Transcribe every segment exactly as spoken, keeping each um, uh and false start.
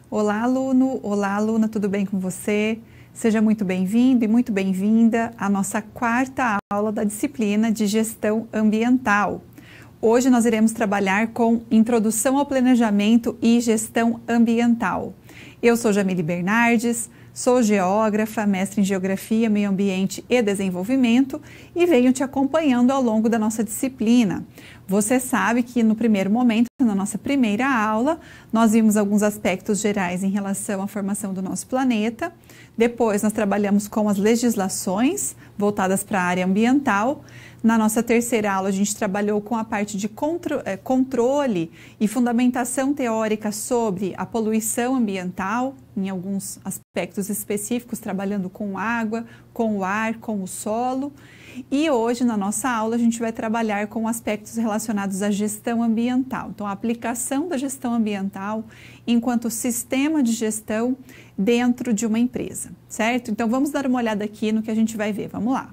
Olá, aluno! Olá, aluna, tudo bem com você? Seja muito bem-vindo e muito bem-vinda à nossa quarta aula da disciplina de Gestão Ambiental. Hoje nós iremos trabalhar com Introdução ao Planejamento e Gestão Ambiental. Eu sou Jamile Bernardes, sou geógrafa, mestre em Geografia, Meio Ambiente e Desenvolvimento e venho te acompanhando ao longo da nossa disciplina. Você sabe que no primeiro momento, na nossa primeira aula, nós vimos alguns aspectos gerais em relação à formação do nosso planeta. Depois nós trabalhamos com as legislações voltadas para a área ambiental. Na nossa terceira aula a gente trabalhou com a parte de contro- eh, controle e fundamentação teórica sobre a poluição ambiental, em alguns aspectos específicos, trabalhando com água, com o ar, com o solo. E hoje, na nossa aula, a gente vai trabalhar com aspectos relacionados à gestão ambiental. Então, a aplicação da gestão ambiental enquanto sistema de gestão dentro de uma empresa, certo? Então, vamos dar uma olhada aqui no que a gente vai ver. Vamos lá.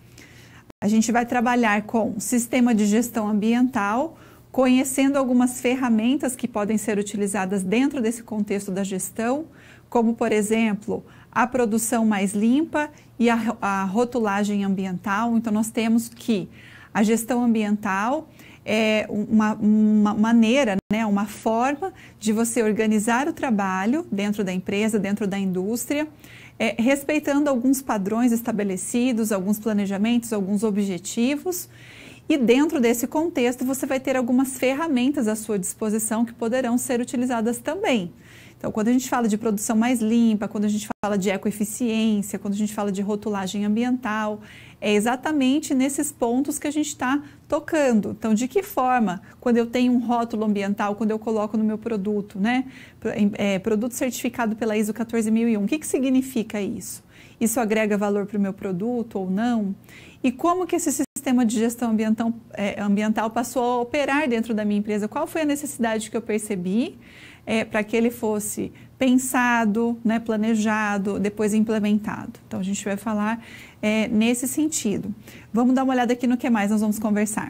A gente vai trabalhar com sistema de gestão ambiental, conhecendo algumas ferramentas que podem ser utilizadas dentro desse contexto da gestão, como, por exemplo, a produção mais limpa e a, a rotulagem ambiental. Então, nós temos que a gestão ambiental é uma, uma maneira, né, uma forma de você organizar o trabalho dentro da empresa, dentro da indústria, é, respeitando alguns padrões estabelecidos, alguns planejamentos, alguns objetivos. E dentro desse contexto, você vai ter algumas ferramentas à sua disposição que poderão ser utilizadas também. Então, quando a gente fala de produção mais limpa, quando a gente fala de ecoeficiência, quando a gente fala de rotulagem ambiental, é exatamente nesses pontos que a gente está tocando. Então, de que forma, quando eu tenho um rótulo ambiental, quando eu coloco no meu produto, né, é, produto certificado pela I S O quatorze mil e um, o que, que significa isso? Isso agrega valor para o meu produto ou não? E como que esse sistema de gestão ambiental, é, ambiental passou a operar dentro da minha empresa? Qual foi a necessidade que eu percebi é, para que ele fosse pensado, né, planejado, depois implementado? Então, a gente vai falar é, nesse sentido. Vamos dar uma olhada aqui no que mais nós vamos conversar.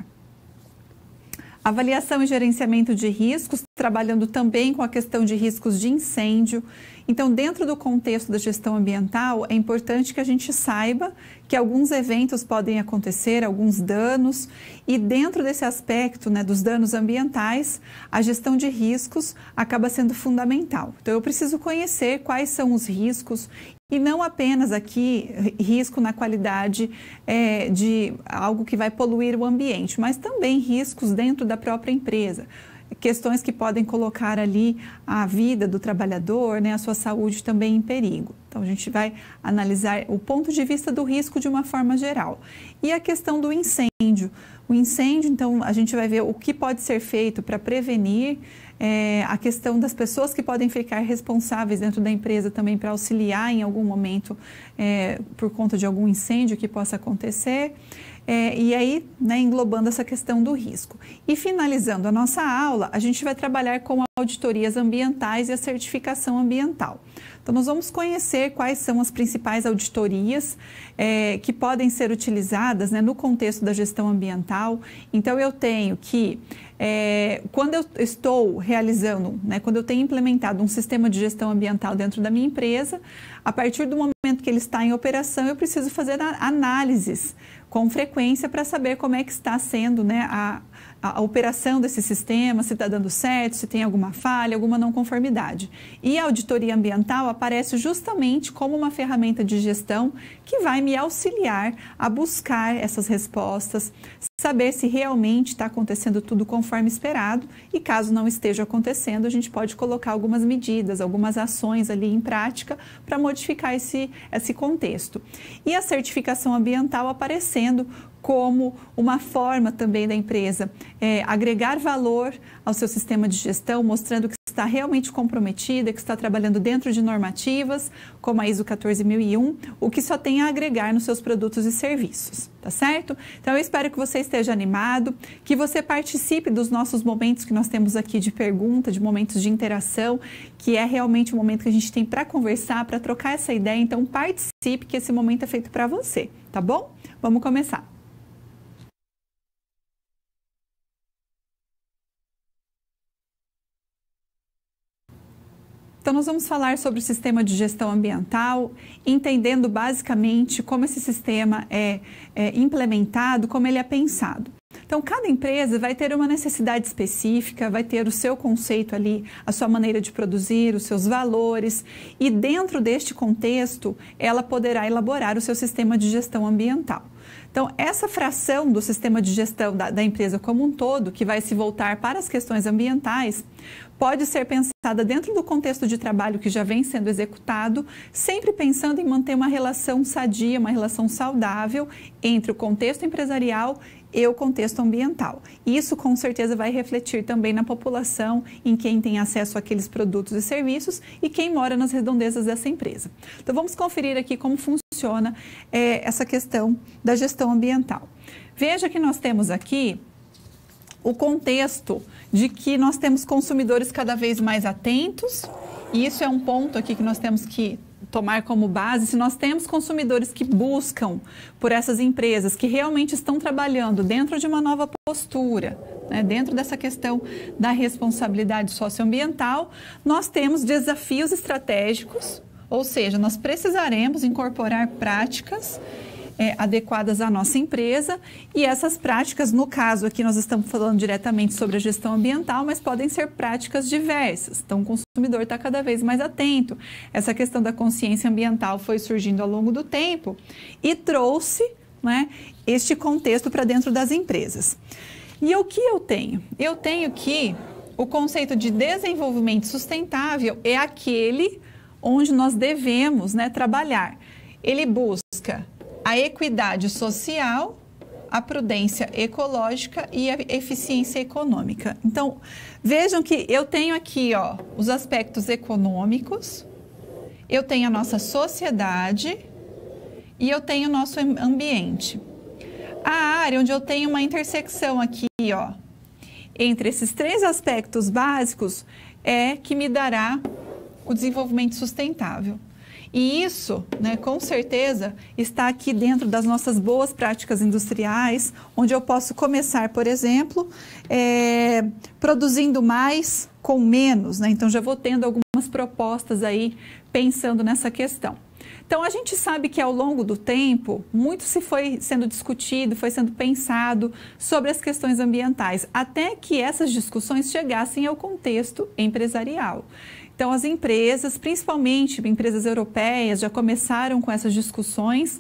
Avaliação e gerenciamento de riscos, trabalhando também com a questão de riscos de incêndio. Então, dentro do contexto da gestão ambiental, é importante que a gente saiba que alguns eventos podem acontecer, alguns danos, e dentro desse aspecto, né, dos danos ambientais, a gestão de riscos acaba sendo fundamental. Então, eu preciso conhecer quais são os riscos e não apenas aqui risco na qualidade é, de algo que vai poluir o ambiente, mas também riscos dentro da própria empresa. Questões que podem colocar ali a vida do trabalhador, né, a sua saúde também em perigo. Então, a gente vai analisar o ponto de vista do risco de uma forma geral. E a questão do incêndio. O incêndio, então, a gente vai ver o que pode ser feito para prevenir, é, a questão das pessoas que podem ficar responsáveis dentro da empresa também para auxiliar em algum momento é, por conta de algum incêndio que possa acontecer. É, e aí, né, englobando essa questão do risco. E finalizando a nossa aula, a gente vai trabalhar com auditorias ambientais e a certificação ambiental. Então, nós vamos conhecer quais são as principais auditorias é, que podem ser utilizadas, né, no contexto da gestão ambiental. Então, eu tenho que, é, quando eu estou realizando, né, quando eu tenho implementado um sistema de gestão ambiental dentro da minha empresa, a partir do momento que ele está em operação, eu preciso fazer análises com frequência para saber como é que está sendo, né, a, a, a operação desse sistema, se está dando certo, se tem alguma falha, alguma não conformidade. E a auditoria ambiental aparece justamente como uma ferramenta de gestão que vai me auxiliar a buscar essas respostas, saber se realmente está acontecendo tudo conforme esperado e caso não esteja acontecendo, a gente pode colocar algumas medidas, algumas ações ali em prática para modificar esse, esse contexto. E a certificação ambiental aparecendo como uma forma também da empresa é, agregar valor ao seu sistema de gestão, mostrando que está realmente comprometida, que está trabalhando dentro de normativas, como a I S O quatorze mil e um, o que só tem a agregar nos seus produtos e serviços, tá certo? Então, eu espero que você esteja animado, que você participe dos nossos momentos que nós temos aqui de pergunta, de momentos de interação, que é realmente o momento que a gente tem para conversar, para trocar essa ideia. Então, participe, que esse momento é feito para você, tá bom? Vamos começar. Então, nós vamos falar sobre o sistema de gestão ambiental, entendendo basicamente como esse sistema é, é implementado, como ele é pensado. Então, cada empresa vai ter uma necessidade específica, vai ter o seu conceito ali, a sua maneira de produzir, os seus valores, e dentro deste contexto, ela poderá elaborar o seu sistema de gestão ambiental. Então, essa fração do sistema de gestão da, da empresa como um todo, que vai se voltar para as questões ambientais, pode ser pensada dentro do contexto de trabalho que já vem sendo executado, sempre pensando em manter uma relação sadia, uma relação saudável entre o contexto empresarial e o contexto ambiental. Isso, com certeza, vai refletir também na população, em quem tem acesso àqueles produtos e serviços e quem mora nas redondezas dessa empresa. Então, vamos conferir aqui como funciona é, essa questão da gestão ambiental. Veja que nós temos aqui o contexto de que nós temos consumidores cada vez mais atentos, e isso é um ponto aqui que nós temos que tomar como base. Se nós temos consumidores que buscam por essas empresas, que realmente estão trabalhando dentro de uma nova postura, né, dentro dessa questão da responsabilidade socioambiental, nós temos desafios estratégicos, ou seja, nós precisaremos incorporar práticas É, adequadas à nossa empresa, e essas práticas, no caso aqui nós estamos falando diretamente sobre a gestão ambiental, mas podem ser práticas diversas. Então o consumidor está cada vez mais atento. Essa questão da consciência ambiental foi surgindo ao longo do tempo e trouxe, né, este contexto para dentro das empresas. E o que eu tenho? Eu tenho que o conceito de desenvolvimento sustentável é aquele onde nós devemos, né, trabalhar. Ele busca a equidade social, a prudência ecológica e a eficiência econômica. Então, vejam que eu tenho aqui, ó, os aspectos econômicos, eu tenho a nossa sociedade e eu tenho o nosso ambiente. A área onde eu tenho uma intersecção aqui, ó, entre esses três aspectos básicos é que me dará o desenvolvimento sustentável. E isso, né, com certeza, está aqui dentro das nossas boas práticas industriais, onde eu posso começar, por exemplo, é, produzindo mais com menos, né? Então, já vou tendo algumas propostas aí pensando nessa questão. Então, a gente sabe que ao longo do tempo, muito se foi sendo discutido, foi sendo pensado sobre as questões ambientais, até que essas discussões chegassem ao contexto empresarial. Então, as empresas, principalmente empresas europeias, já começaram com essas discussões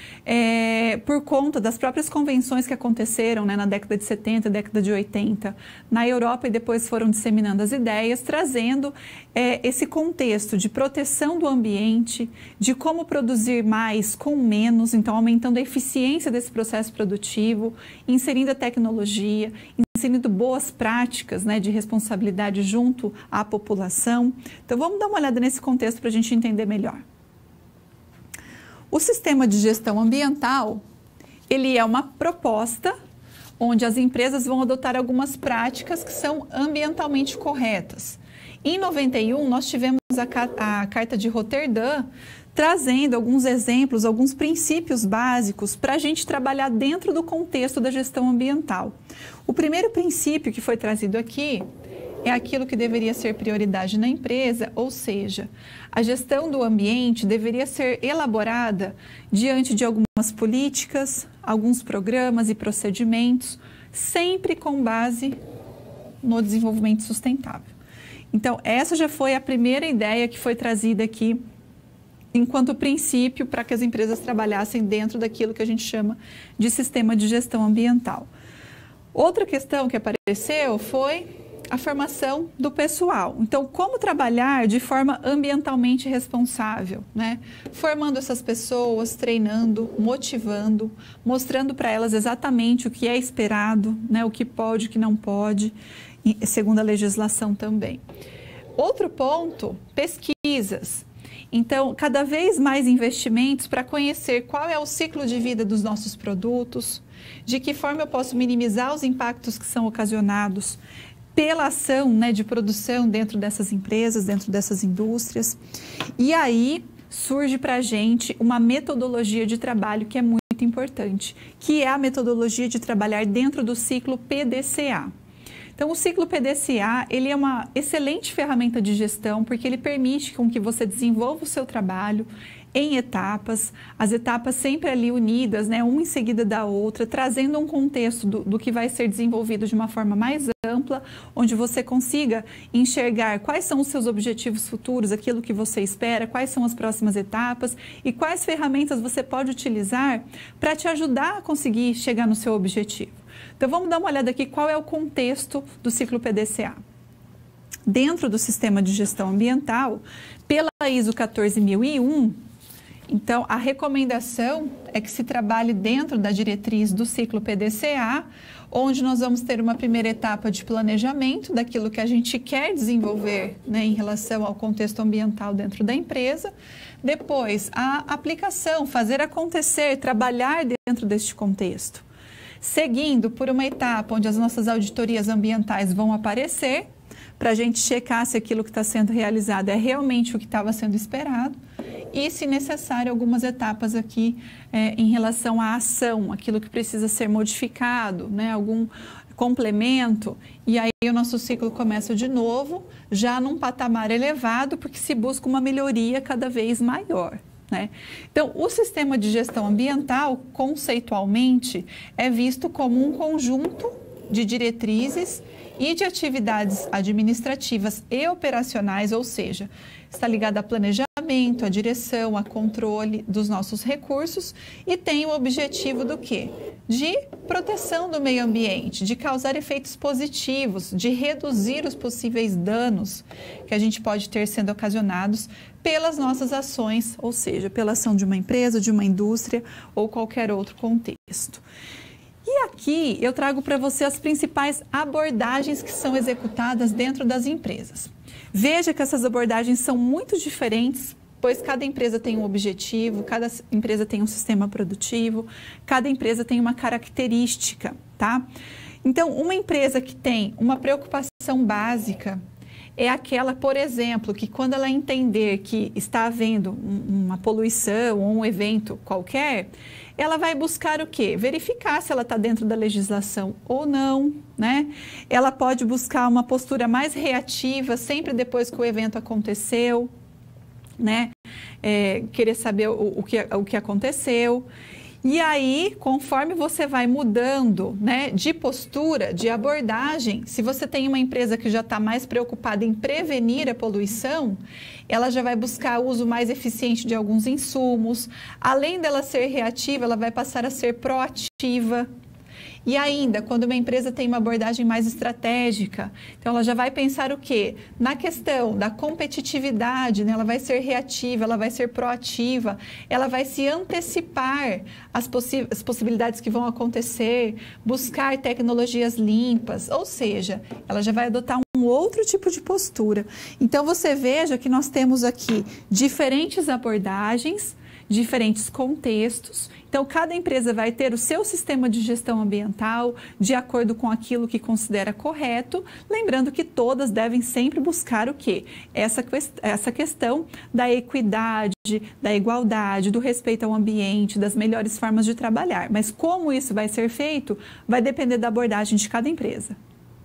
é, por conta das próprias convenções que aconteceram, né, na década de setenta, década de oitenta, na Europa, e depois foram disseminando as ideias, trazendo é, esse contexto de proteção do ambiente, de como produzir mais com menos, então aumentando a eficiência desse processo produtivo, inserindo a tecnologia, inserindo boas práticas, né, de responsabilidade junto à população. Então, vamos dar uma olhada nesse contexto para a gente entender melhor. O sistema de gestão ambiental, ele é uma proposta onde as empresas vão adotar algumas práticas que são ambientalmente corretas. Em noventa e um, nós tivemos a, a Carta de Roterdã, trazendo alguns exemplos, alguns princípios básicos para a gente trabalhar dentro do contexto da gestão ambiental. O primeiro princípio que foi trazido aqui é aquilo que deveria ser prioridade na empresa, ou seja, a gestão do ambiente deveria ser elaborada diante de algumas políticas, alguns programas e procedimentos, sempre com base no desenvolvimento sustentável. Então, essa já foi a primeira ideia que foi trazida aqui enquanto princípio para que as empresas trabalhassem dentro daquilo que a gente chama de sistema de gestão ambiental. Outra questão que apareceu foi a formação do pessoal. Então, como trabalhar de forma ambientalmente responsável, né? Formando essas pessoas, treinando, motivando, mostrando para elas exatamente o que é esperado, né? O que pode, o que não pode, segundo a legislação também. Outro ponto, pesquisas. Então, cada vez mais investimentos para conhecer qual é o ciclo de vida dos nossos produtos, de que forma eu posso minimizar os impactos que são ocasionados pela ação, né, de produção dentro dessas empresas, dentro dessas indústrias. E aí surge para a gente uma metodologia de trabalho que é muito importante, que é a metodologia de trabalhar dentro do ciclo P D C A. Então, o ciclo P D C A, ele é uma excelente ferramenta de gestão, porque ele permite com que você desenvolva o seu trabalho em etapas, as etapas sempre ali unidas, né, uma em seguida da outra, trazendo um contexto do, do que vai ser desenvolvido de uma forma mais ampla, onde você consiga enxergar quais são os seus objetivos futuros, aquilo que você espera, quais são as próximas etapas e quais ferramentas você pode utilizar para te ajudar a conseguir chegar no seu objetivo. Então, vamos dar uma olhada aqui qual é o contexto do ciclo P D C A. Dentro do Sistema de Gestão Ambiental, pela I S O quatorze mil e um, então, a recomendação é que se trabalhe dentro da diretriz do ciclo P D C A, onde nós vamos ter uma primeira etapa de planejamento daquilo que a gente quer desenvolver, né, em relação ao contexto ambiental dentro da empresa. Depois, a aplicação, fazer acontecer, trabalhar dentro deste contexto. Seguindo por uma etapa onde as nossas auditorias ambientais vão aparecer, para a gente checar se aquilo que está sendo realizado é realmente o que estava sendo esperado. E, se necessário, algumas etapas aqui é, em relação à ação, aquilo que precisa ser modificado, né, algum complemento, e aí o nosso ciclo começa de novo, já num patamar elevado, porque se busca uma melhoria cada vez maior, né? Então, o sistema de gestão ambiental, conceitualmente, é visto como um conjunto de diretrizes e de atividades administrativas e operacionais, ou seja, está ligado a planejamento, a direção, a controle dos nossos recursos e tem o objetivo do quê? De proteção do meio ambiente, de causar efeitos positivos, de reduzir os possíveis danos que a gente pode ter sendo ocasionados pelas nossas ações, ou seja, pela ação de uma empresa, de uma indústria ou qualquer outro contexto. E aqui eu trago para você as principais abordagens que são executadas dentro das empresas. Veja que essas abordagens são muito diferentes, pois cada empresa tem um objetivo, cada empresa tem um sistema produtivo, cada empresa tem uma característica, tá? Então, uma empresa que tem uma preocupação básica é aquela, por exemplo, que quando ela entender que está havendo uma poluição ou um evento qualquer, ela vai buscar o quê? Verificar se ela está dentro da legislação ou não, né? Ela pode buscar uma postura mais reativa sempre depois que o evento aconteceu, né? É, querer saber o, o, que, o que aconteceu. E aí, conforme você vai mudando, né, de postura, de abordagem, se você tem uma empresa que já está mais preocupada em prevenir a poluição, ela já vai buscar o uso mais eficiente de alguns insumos. Além dela ser reativa, ela vai passar a ser proativa. E ainda, quando uma empresa tem uma abordagem mais estratégica, então ela já vai pensar o quê? Na questão da competitividade, né? Ela vai ser reativa, ela vai ser proativa, ela vai se antecipar às possi- às possibilidades que vão acontecer, buscar tecnologias limpas, ou seja, ela já vai adotar um outro tipo de postura. Então, você veja que nós temos aqui diferentes abordagens, diferentes contextos. Então, cada empresa vai ter o seu sistema de gestão ambiental de acordo com aquilo que considera correto, lembrando que todas devem sempre buscar o quê? Essa, essa questão da equidade, da igualdade, do respeito ao ambiente, das melhores formas de trabalhar. Mas como isso vai ser feito, vai depender da abordagem de cada empresa.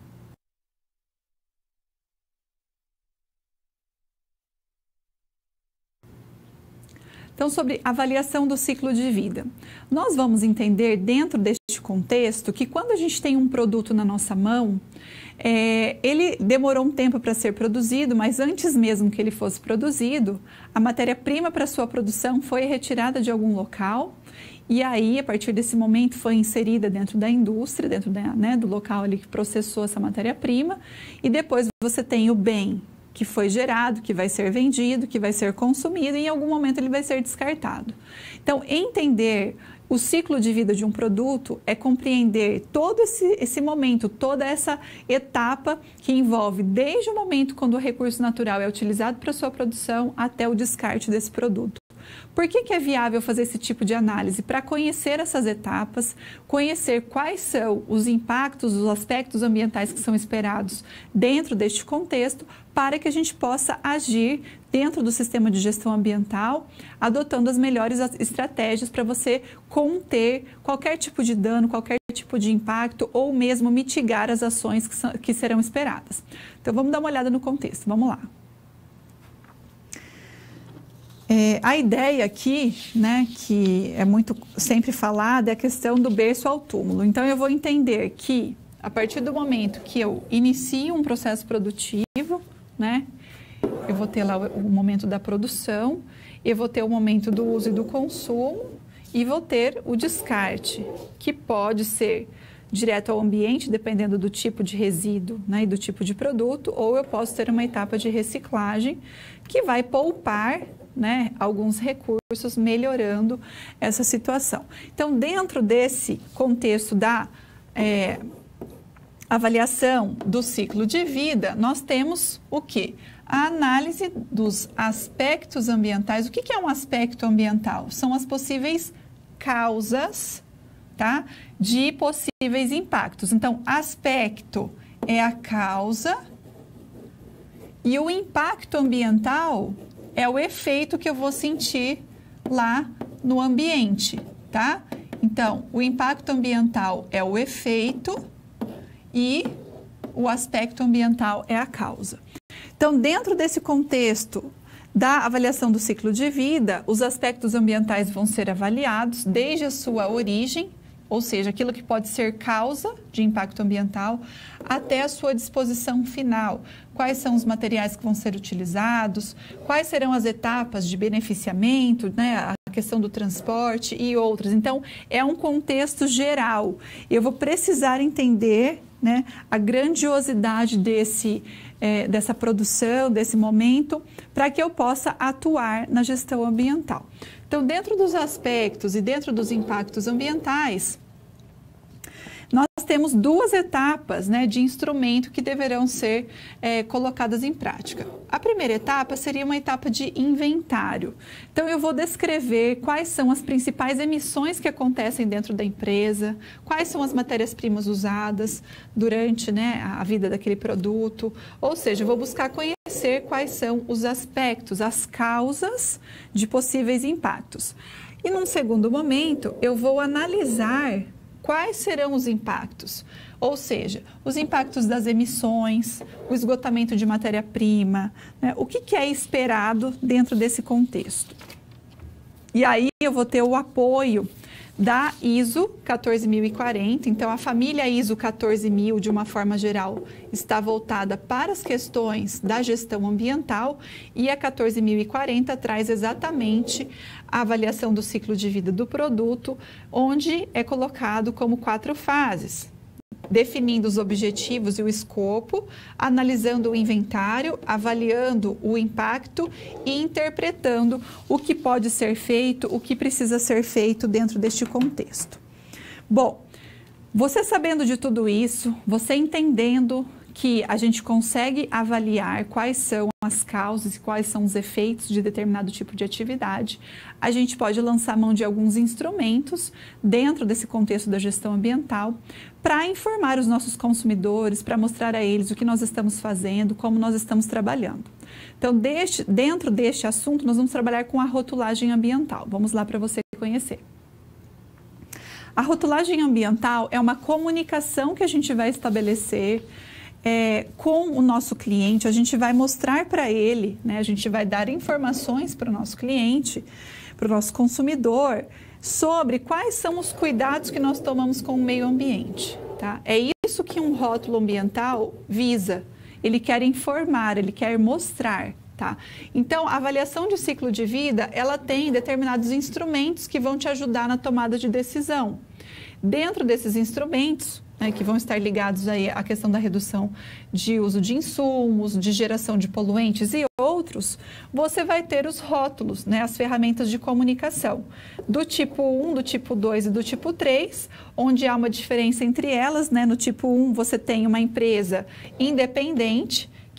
Então, sobre avaliação do ciclo de vida. Nós vamos entender dentro deste contexto que quando a gente tem um produto na nossa mão, é, ele demorou um tempo para ser produzido, mas antes mesmo que ele fosse produzido, a matéria-prima para sua produção foi retirada de algum local e aí, a partir desse momento, foi inserida dentro da indústria, dentro da, né, do local ali que processou essa matéria-prima e depois você tem o bem que foi gerado, que vai ser vendido, que vai ser consumido e em algum momento ele vai ser descartado. Então, entender o ciclo de vida de um produto é compreender todo esse, esse momento, toda essa etapa que envolve desde o momento quando o recurso natural é utilizado para sua produção até o descarte desse produto. Por que que é viável fazer esse tipo de análise? Para conhecer essas etapas, conhecer quais são os impactos, os aspectos ambientais que são esperados dentro deste contexto, para que a gente possa agir dentro do sistema de gestão ambiental, adotando as melhores estratégias para você conter qualquer tipo de dano, qualquer tipo de impacto ou mesmo mitigar as ações que, são, que serão esperadas. Então, vamos dar uma olhada no contexto. Vamos lá. É, a ideia aqui, né, que é muito sempre falada, é a questão do berço ao túmulo. Então, eu vou entender que, a partir do momento que eu inicio um processo produtivo, né, eu vou ter lá o, o momento da produção, eu vou ter o momento do uso e do consumo e vou ter o descarte, que pode ser direto ao ambiente, dependendo do tipo de resíduo, né, e do tipo de produto, ou eu posso ter uma etapa de reciclagem que vai poupar, né, alguns recursos, melhorando essa situação. Então, dentro desse contexto da é, avaliação do ciclo de vida, nós temos o quê? A análise dos aspectos ambientais. O que que é um aspecto ambiental? São as possíveis causas, tá, de possíveis impactos. Então, aspecto é a causa e o impacto ambiental é o efeito que eu vou sentir lá no ambiente, tá? Então, o impacto ambiental é o efeito e o aspecto ambiental é a causa. Então, dentro desse contexto da avaliação do ciclo de vida, os aspectos ambientais vão ser avaliados desde a sua origem, ou seja, aquilo que pode ser causa de impacto ambiental, até a sua disposição final. Quais são os materiais que vão ser utilizados, quais serão as etapas de beneficiamento, né, a questão do transporte e outras. Então, é um contexto geral. Eu vou precisar entender, né, a grandiosidade desse, é, dessa produção, desse momento, para que eu possa atuar na gestão ambiental. Então, dentro dos aspectos e dentro dos impactos ambientais, nós temos duas etapas, né, de instrumento que deverão ser é, colocadas em prática. A primeira etapa seria uma etapa de inventário. Então, eu vou descrever quais são as principais emissões que acontecem dentro da empresa, quais são as matérias-primas usadas durante, né, a vida daquele produto. Ou seja, eu vou buscar conhecer quais são os aspectos, as causas de possíveis impactos. E, num segundo momento, eu vou analisar quais serão os impactos, ou seja, os impactos das emissões, o esgotamento de matéria-prima, né? O que que é esperado dentro desse contexto. E aí eu vou ter o apoio da I S O quatorze mil e quarenta, então a família I S O quatorze mil, de uma forma geral, está voltada para as questões da gestão ambiental e a quatorze mil e quarenta traz exatamente a avaliação do ciclo de vida do produto, onde é colocado como quatro fases, definindo os objetivos e o escopo, analisando o inventário, avaliando o impacto e interpretando o que pode ser feito, o que precisa ser feito dentro deste contexto. Bom, você sabendo de tudo isso, você entendendo que a gente consegue avaliar quais são as causas e quais são os efeitos de determinado tipo de atividade, a gente pode lançar mão de alguns instrumentos dentro desse contexto da gestão ambiental para informar os nossos consumidores, para mostrar a eles o que nós estamos fazendo, como nós estamos trabalhando. Então, deste, dentro deste assunto, nós vamos trabalhar com a rotulagem ambiental. Vamos lá para você conhecer. A rotulagem ambiental é uma comunicação que a gente vai estabelecer É, com o nosso cliente. A gente vai mostrar para ele, né, a gente vai dar informações para o nosso cliente, para o nosso consumidor, sobre quais são os cuidados que nós tomamos com o meio ambiente. Tá? É isso que um rótulo ambiental visa. Ele quer informar, ele quer mostrar. Tá? Então, a avaliação de ciclo de vida, ela tem determinados instrumentos que vão te ajudar na tomada de decisão. Dentro desses instrumentos, né, que vão estar ligados aí à questão da redução de uso de insumos, de geração de poluentes e outros, você vai ter os rótulos, né, as ferramentas de comunicação do tipo um, do tipo dois e do tipo três, onde há uma diferença entre elas. Né? No tipo um, você tem uma empresa independente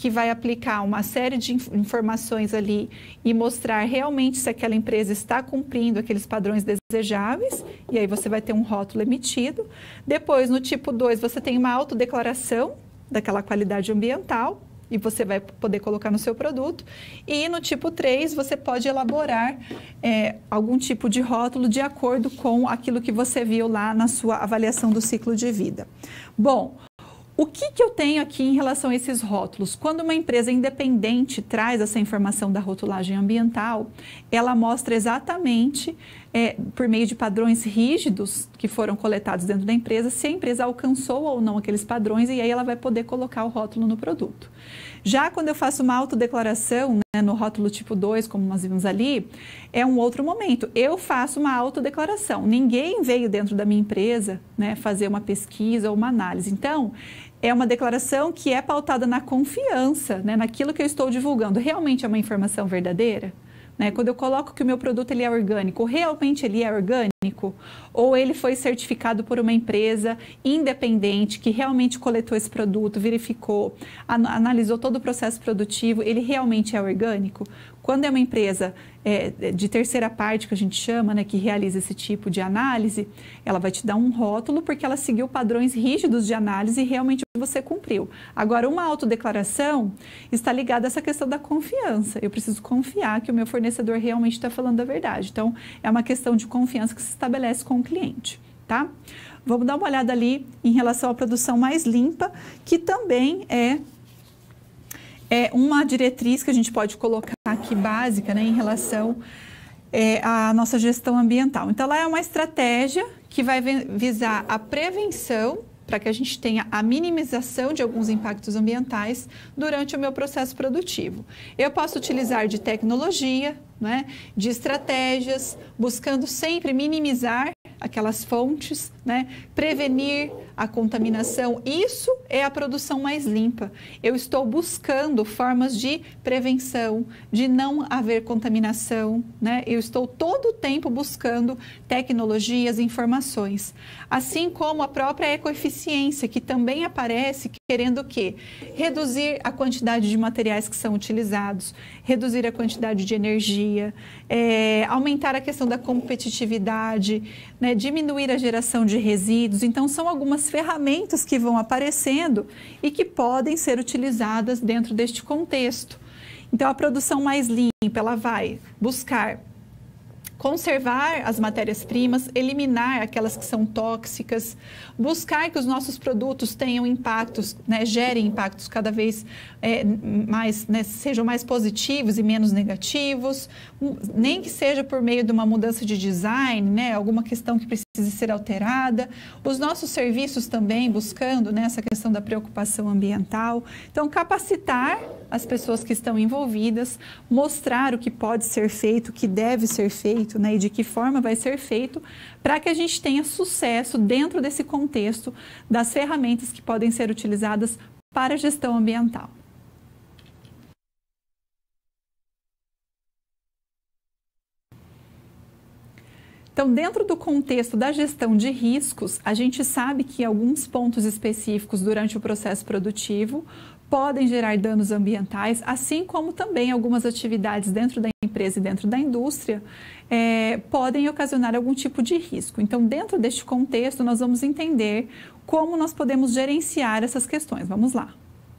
que vai aplicar uma série de informações ali e mostrar realmente se aquela empresa está cumprindo aqueles padrões desejáveis, e aí você vai ter um rótulo emitido. Depois, no tipo dois, você tem uma autodeclaração daquela qualidade ambiental, e você vai poder colocar no seu produto. E no tipo três, você pode elaborar é, algum tipo de rótulo de acordo com aquilo que você viu lá na sua avaliação do ciclo de vida. Bom, o que, que eu tenho aqui em relação a esses rótulos? Quando uma empresa independente traz essa informação da rotulagem ambiental, ela mostra exatamente, é, por meio de padrões rígidos que foram coletados dentro da empresa, se a empresa alcançou ou não aqueles padrões, e aí ela vai poder colocar o rótulo no produto. Já quando eu faço uma autodeclaração, né, no rótulo tipo dois, como nós vimos ali, é um outro momento. Eu faço uma autodeclaração. Ninguém veio dentro da minha empresa, né, fazer uma pesquisa ou uma análise. Então, é uma declaração que é pautada na confiança, né, naquilo que eu estou divulgando. Realmente é uma informação verdadeira? Né? Quando eu coloco que o meu produto ele é orgânico, realmente ele é orgânico? Ou ele foi certificado por uma empresa independente que realmente coletou esse produto, verificou, analisou todo o processo produtivo, ele realmente é orgânico? Quando é uma empresa é, de terceira parte, que a gente chama, né, que realiza esse tipo de análise, ela vai te dar um rótulo porque ela seguiu padrões rígidos de análise e realmente você cumpriu. Agora, uma autodeclaração está ligada a essa questão da confiança. Eu preciso confiar que o meu fornecedor realmente está falando a verdade. Então, é uma questão de confiança que se estabelece com o cliente, tá? Vamos dar uma olhada ali em relação à produção mais limpa, que também é É uma diretriz que a gente pode colocar aqui básica, né, em relação é, à nossa gestão ambiental. Então, ela é uma estratégia que vai visar a prevenção para que a gente tenha a minimização de alguns impactos ambientais durante o meu processo produtivo. Eu posso utilizar de tecnologia, né, de estratégias, buscando sempre minimizar aquelas fontes, né? Prevenir a contaminação. Isso é a produção mais limpa. Eu estou buscando formas de prevenção, de não haver contaminação, né? Eu estou todo o tempo buscando tecnologias e informações. Assim como a própria ecoeficiência, que também aparece querendo o quê? Reduzir a quantidade de materiais que são utilizados, reduzir a quantidade de energia, é, aumentar a questão da competitividade, né, diminuir a geração de resíduos. Então, são algumas ferramentas que vão aparecendo e que podem ser utilizadas dentro deste contexto. Então, a produção mais limpa, ela vai buscar conservar as matérias-primas, eliminar aquelas que são tóxicas, buscar que os nossos produtos tenham impactos, né, gerem impactos cada vez é, mais, né, sejam mais positivos e menos negativos, nem que seja por meio de uma mudança de design, né, alguma questão que precise ser alterada. Os nossos serviços também buscando, né, essa questão da preocupação ambiental. Então, capacitar as pessoas que estão envolvidas, mostrar o que pode ser feito, o que deve ser feito, né, e de que forma vai ser feito, para que a gente tenha sucesso dentro desse contexto das ferramentas que podem ser utilizadas para a gestão ambiental. Então, dentro do contexto da gestão de riscos, a gente sabe que alguns pontos específicos durante o processo produtivo podem gerar danos ambientais, assim como também algumas atividades dentro da empresa e dentro da indústria é, podem ocasionar algum tipo de risco. Então, dentro deste contexto, nós vamos entender como nós podemos gerenciar essas questões. Vamos lá.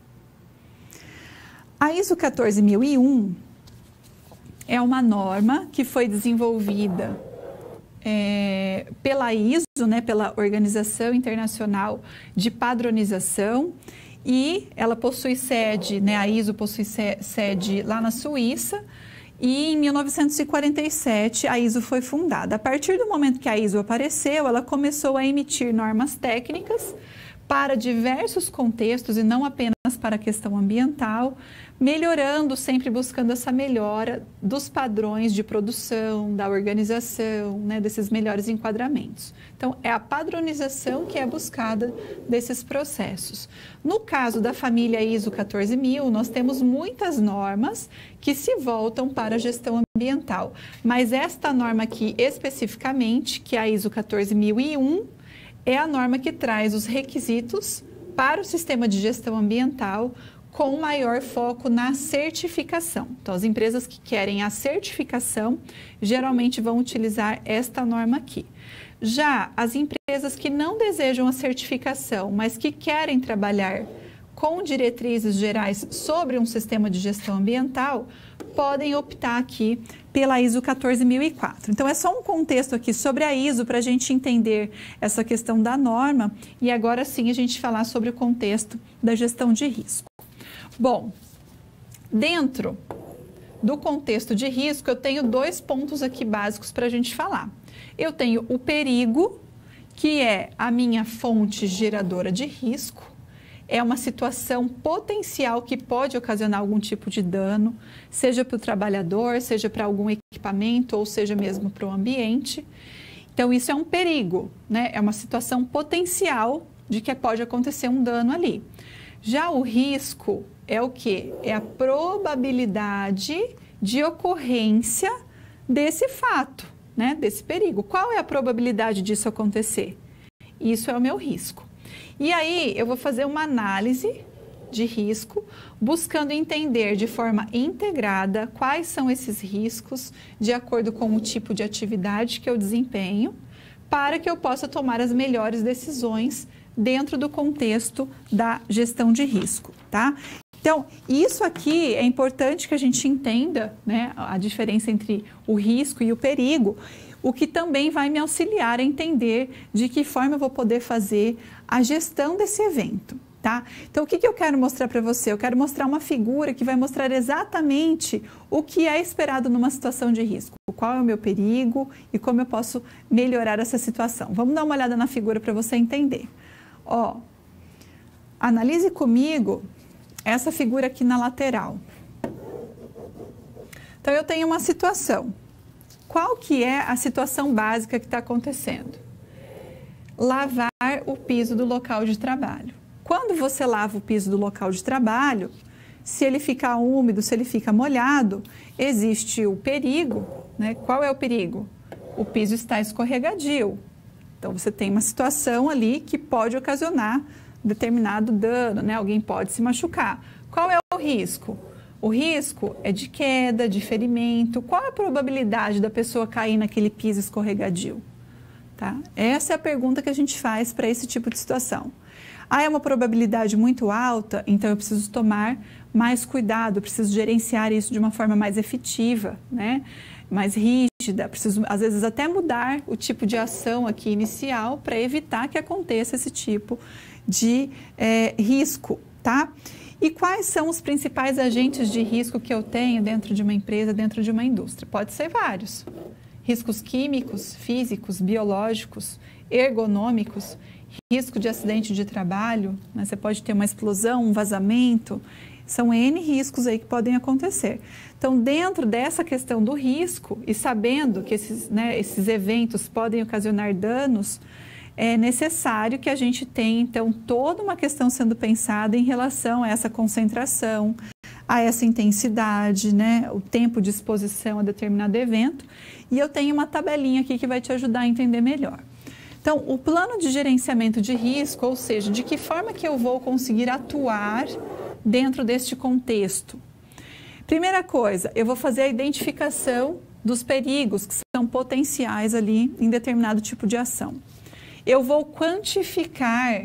A ISO quatorze mil e um é uma norma que foi desenvolvida é, pela ISO, né, pela Organização Internacional de Padronização, e ela possui sede, né, a ISO possui sede lá na Suíça, e em mil novecentos e quarenta e sete a ISO foi fundada. A partir do momento que a ISO apareceu, ela começou a emitir normas técnicas para diversos contextos e não apenas para a questão ambiental, melhorando, sempre buscando essa melhora dos padrões de produção, da organização, né, desses melhores enquadramentos. Então, é a padronização que é buscada desses processos. No caso da família ISO quatorze mil, nós temos muitas normas que se voltam para a gestão ambiental, mas esta norma aqui especificamente, que é a ISO quatorze mil e um, é a norma que traz os requisitos para o sistema de gestão ambiental, com maior foco na certificação. Então, as empresas que querem a certificação, geralmente vão utilizar esta norma aqui. Já as empresas que não desejam a certificação, mas que querem trabalhar com diretrizes gerais sobre um sistema de gestão ambiental, podem optar aqui pela I S O quatorze mil e quatro. Então, é só um contexto aqui sobre a I S O para a gente entender essa questão da norma e agora sim a gente falar sobre o contexto da gestão de risco. Bom, dentro do contexto de risco, eu tenho dois pontos aqui básicos para a gente falar. Eu tenho o perigo, que é a minha fonte geradora de risco. É uma situação potencial que pode ocasionar algum tipo de dano, seja para o trabalhador, seja para algum equipamento, ou seja mesmo para o ambiente. Então, isso é um perigo, né? É uma situação potencial de que pode acontecer um dano ali. Já o risco é o quê? É a probabilidade de ocorrência desse fato, né? Desse perigo. Qual é a probabilidade disso acontecer? Isso é o meu risco. E aí, eu vou fazer uma análise de risco, buscando entender de forma integrada quais são esses riscos, de acordo com o tipo de atividade que eu desempenho, para que eu possa tomar as melhores decisões dentro do contexto da gestão de risco, tá? Então, isso aqui é importante que a gente entenda, né, a diferença entre o risco e o perigo, o que também vai me auxiliar a entender de que forma eu vou poder fazer a gestão desse evento, tá? Então, o que, que eu quero mostrar para você? Eu quero mostrar uma figura que vai mostrar exatamente o que é esperado numa situação de risco, qual é o meu perigo e como eu posso melhorar essa situação. Vamos dar uma olhada na figura para você entender. Ó, analise comigo essa figura aqui na lateral. Então, eu tenho uma situação. Qual que é a situação básica que está acontecendo? Lavar o piso do local de trabalho. Quando você lava o piso do local de trabalho, se ele ficar úmido, se ele fica molhado, existe o perigo, né? Qual é o perigo? O piso está escorregadio. Então, você tem uma situação ali que pode ocasionar determinado dano, né? Alguém pode se machucar. Qual é o risco? O risco é de queda, de ferimento. Qual é a probabilidade da pessoa cair naquele piso escorregadio? Tá? Essa é a pergunta que a gente faz para esse tipo de situação. Ah, é uma probabilidade muito alta, então eu preciso tomar mais cuidado, eu preciso gerenciar isso de uma forma mais efetiva, né? Mais rígida, preciso às vezes até mudar o tipo de ação aqui inicial para evitar que aconteça esse tipo de é, risco, tá? E quais são os principais agentes de risco que eu tenho dentro de uma empresa, dentro de uma indústria? Pode ser vários. Riscos químicos, físicos, biológicos, ergonômicos, risco de acidente de trabalho, né? Você pode ter uma explosão, um vazamento, são N riscos aí que podem acontecer. Então, dentro dessa questão do risco e sabendo que esses, né, esses eventos podem ocasionar danos, é necessário que a gente tenha, então, toda uma questão sendo pensada em relação a essa concentração, a essa intensidade, né, o tempo de exposição a determinado evento. E eu tenho uma tabelinha aqui que vai te ajudar a entender melhor. Então, o plano de gerenciamento de risco, ou seja, de que forma que eu vou conseguir atuar dentro deste contexto. Primeira coisa, eu vou fazer a identificação dos perigos que são potenciais ali em determinado tipo de ação. Eu vou quantificar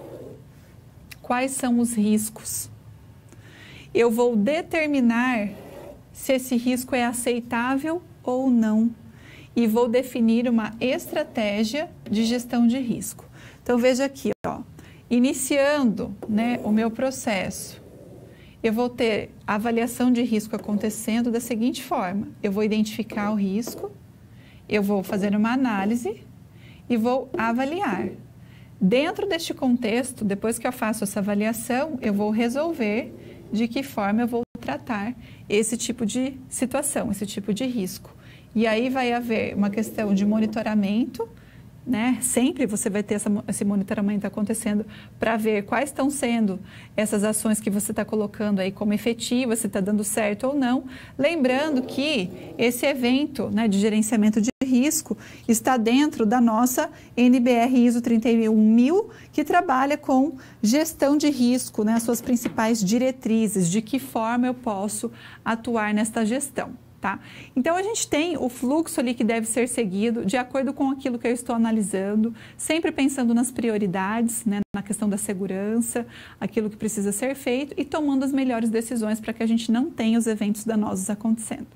quais são os riscos. Eu vou determinar se esse risco é aceitável ou não. E vou definir uma estratégia de gestão de risco. Então, veja aqui, ó, iniciando, né, o meu processo, eu vou ter a avaliação de risco acontecendo da seguinte forma. Eu vou identificar o risco, eu vou fazer uma análise e vou avaliar. Dentro deste contexto, depois que eu faço essa avaliação, eu vou resolver de que forma eu vou tratar esse tipo de situação, esse tipo de risco. E aí vai haver uma questão de monitoramento né? Sempre você vai ter essa, esse monitoramento acontecendo para ver quais estão sendo essas ações que você está colocando aí como efetivas, se está dando certo ou não. Lembrando que esse evento, né, de gerenciamento de risco está dentro da nossa N B R ISO trinta e um mil, que trabalha com gestão de risco, né, as suas principais diretrizes, de que forma eu posso atuar nesta gestão. Tá? Então, a gente tem o fluxo ali que deve ser seguido de acordo com aquilo que eu estou analisando, sempre pensando nas prioridades, né, na questão da segurança, aquilo que precisa ser feito e tomando as melhores decisões para que a gente não tenha os eventos danosos acontecendo.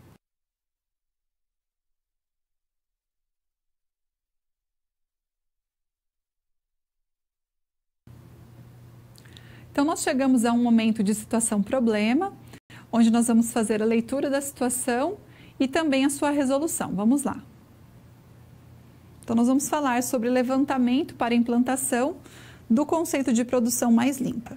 Então, nós chegamos a um momento de situação-problema, onde nós vamos fazer a leitura da situação e também a sua resolução. Vamos lá. Então, nós vamos falar sobre levantamento para implantação do conceito de produção mais limpa.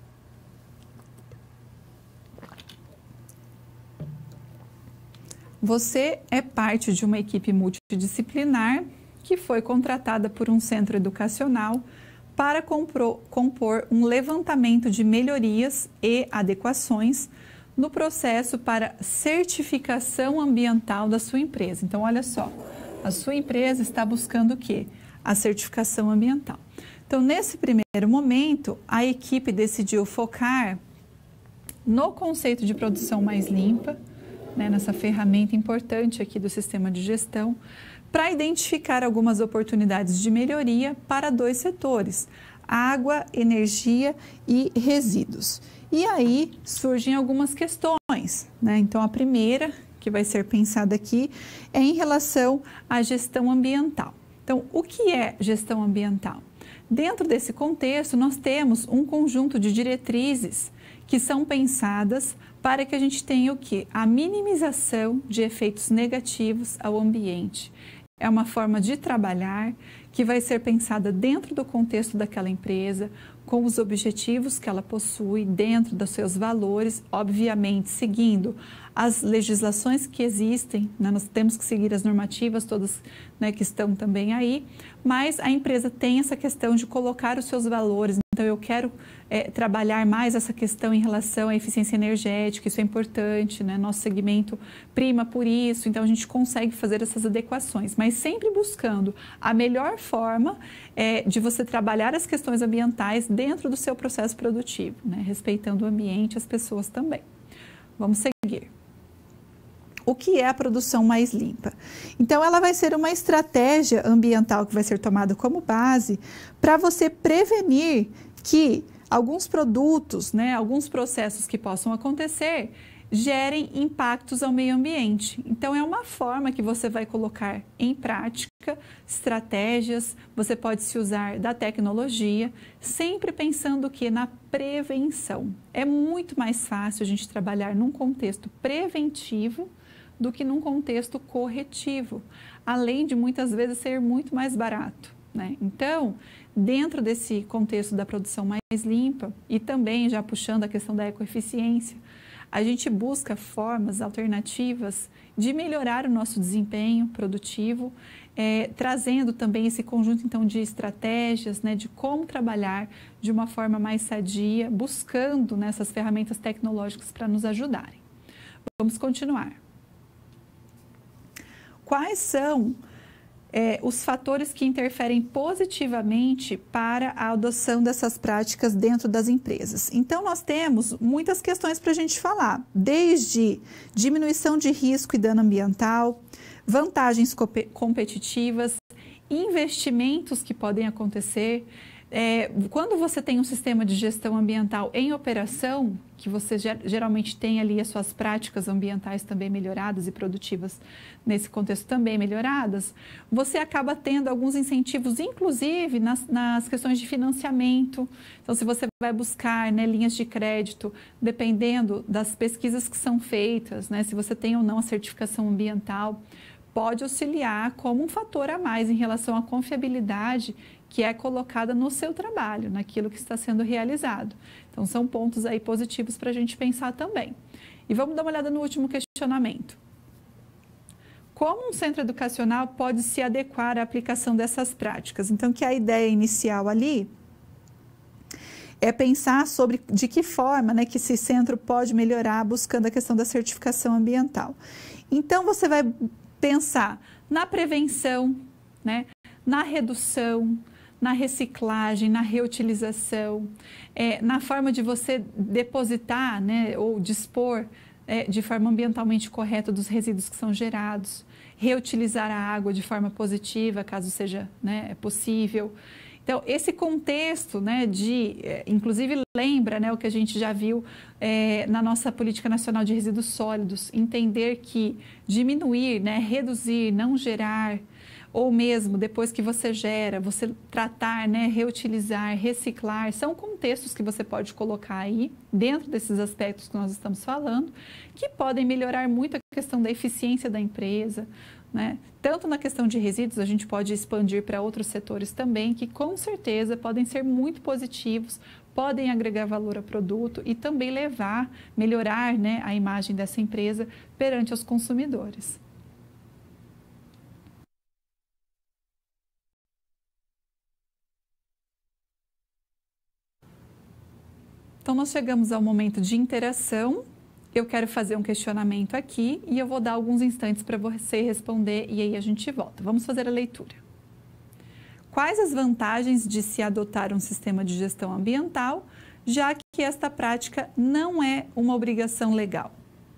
Você é parte de uma equipe multidisciplinar que foi contratada por um centro educacional para compor, compor um levantamento de melhorias e adequações no processo para certificação ambiental da sua empresa. Então, olha só, a sua empresa está buscando o quê? A certificação ambiental. Então, nesse primeiro momento, a equipe decidiu focar no conceito de produção mais limpa, né, nessa ferramenta importante aqui do sistema de gestão, para identificar algumas oportunidades de melhoria para dois setores: água, energia e resíduos. E aí surgem algumas questões, né? Então, a primeira que vai ser pensada aqui é em relação à gestão ambiental. Então, o que é gestão ambiental? Dentro desse contexto, nós temos um conjunto de diretrizes que são pensadas para que a gente tenha o quê? A minimização de efeitos negativos ao ambiente. É uma forma de trabalhar que vai ser pensada dentro do contexto daquela empresa, com os objetivos que ela possui, dentro dos seus valores, obviamente seguindo as legislações que existem, né? Nós temos que seguir as normativas todas, né, que estão também aí, mas a empresa tem essa questão de colocar os seus valores. Então, eu quero é, trabalhar mais essa questão em relação à eficiência energética, isso é importante, né? Nosso segmento prima por isso, então a gente consegue fazer essas adequações, mas sempre buscando a melhor forma é, de você trabalhar as questões ambientais dentro do seu processo produtivo, né? Respeitando o ambiente e as pessoas também. Vamos seguir. O que é a produção mais limpa? Então, ela vai ser uma estratégia ambiental que vai ser tomada como base para você prevenir que alguns produtos, né, alguns processos que possam acontecer, gerem impactos ao meio ambiente. Então, é uma forma que você vai colocar em prática estratégias, você pode se usar da tecnologia, sempre pensando que na prevenção. É muito mais fácil a gente trabalhar num contexto preventivo do que num contexto corretivo, além de muitas vezes ser muito mais barato, né? Então, dentro desse contexto da produção mais limpa e também já puxando a questão da ecoeficiência, a gente busca formas alternativas de melhorar o nosso desempenho produtivo, é, trazendo também esse conjunto então de estratégias, né, de como trabalhar de uma forma mais sadia, buscando nessas, né, ferramentas tecnológicas para nos ajudarem. Vamos continuar. Quais são é, os fatores que interferem positivamente para a adoção dessas práticas dentro das empresas? Então, nós temos muitas questões para a gente falar, desde diminuição de risco e dano ambiental, vantagens competitivas, investimentos que podem acontecer. É, quando você tem um sistema de gestão ambiental em operação, que você geralmente tem ali as suas práticas ambientais também melhoradas e produtivas nesse contexto também melhoradas, você acaba tendo alguns incentivos, inclusive nas, nas questões de financiamento. Então, se você vai buscar, né, linhas de crédito, dependendo das pesquisas que são feitas, né, se você tem ou não a certificação ambiental, pode auxiliar como um fator a mais em relação à confiabilidade que é colocada no seu trabalho, naquilo que está sendo realizado. Então, são pontos aí positivos para a gente pensar também. E vamos dar uma olhada no último questionamento. como um centro educacional pode se adequar à aplicação dessas práticas? Então, que a ideia inicial ali é pensar sobre de que forma, né, que esse centro pode melhorar buscando a questão da certificação ambiental. Então, você vai pensar na prevenção, né, na redução, na reciclagem, na reutilização, é, na forma de você depositar, né, ou dispor é, de forma ambientalmente correta dos resíduos que são gerados, reutilizar a água de forma positiva, caso seja, né, possível. Então, esse contexto, né, de, inclusive lembra, né, o que a gente já viu é, na nossa Política Nacional de Resíduos Sólidos, entender que diminuir, né, reduzir, não gerar, ou mesmo depois que você gera, você tratar, né, reutilizar, reciclar, são contextos que você pode colocar aí, dentro desses aspectos que nós estamos falando, que podem melhorar muito a questão da eficiência da empresa, né? Tanto na questão de resíduos, a gente pode expandir para outros setores também, que com certeza podem ser muito positivos, podem agregar valor ao produto e também levar, melhorar, né, a imagem dessa empresa perante os consumidores. Então, nós chegamos ao momento de interação. Eu quero fazer um questionamento aqui e eu vou dar alguns instantes para você responder e aí a gente volta. Vamos fazer a leitura. Quais as vantagens de se adotar um sistema de gestão ambiental, já que esta prática não é uma obrigação legal?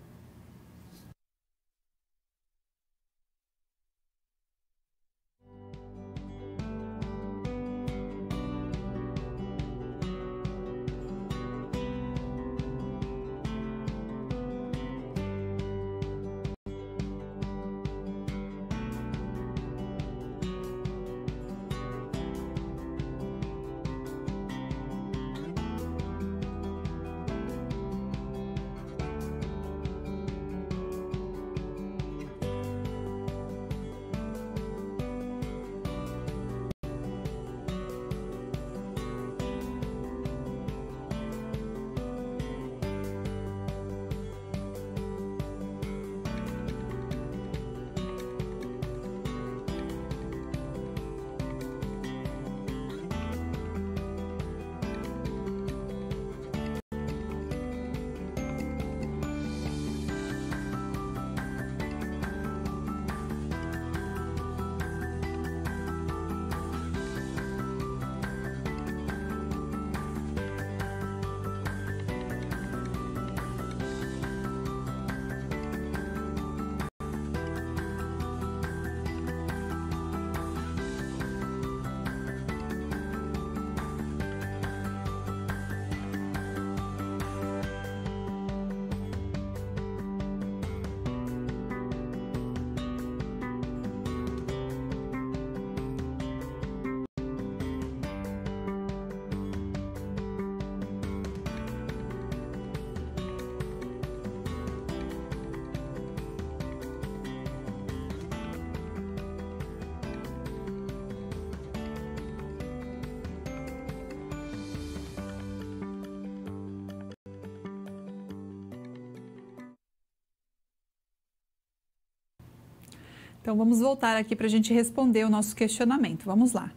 Então, vamos voltar aqui para a gente responder o nosso questionamento. Vamos lá.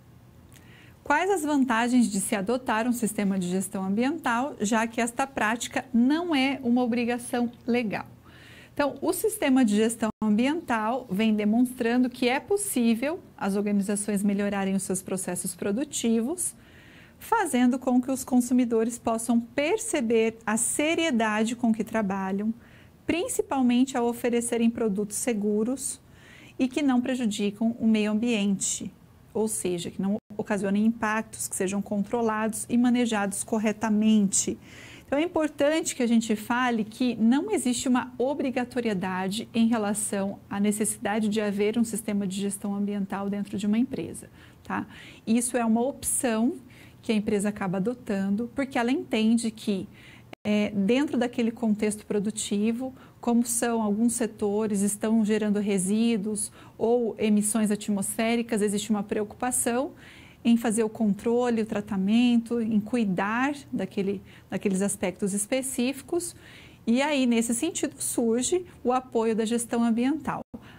Quais as vantagens de se adotar um sistema de gestão ambiental, já que esta prática não é uma obrigação legal? Então, o sistema de gestão ambiental vem demonstrando que é possível as organizações melhorarem os seus processos produtivos, fazendo com que os consumidores possam perceber a seriedade com que trabalham, principalmente ao oferecerem produtos seguros e que não prejudicam o meio ambiente, ou seja, que não ocasionem impactos, que sejam controlados e manejados corretamente. Então, é importante que a gente fale que não existe uma obrigatoriedade em relação à necessidade de haver um sistema de gestão ambiental dentro de uma empresa, tá? Isso é uma opção que a empresa acaba adotando, porque ela entende que é, dentro daquele contexto produtivo, como são alguns setores, estão gerando resíduos ou emissões atmosféricas, existe uma preocupação em fazer o controle, o tratamento, em cuidar daquele, daqueles aspectos específicos. E aí, nesse sentido, surge o apoio da gestão ambiental.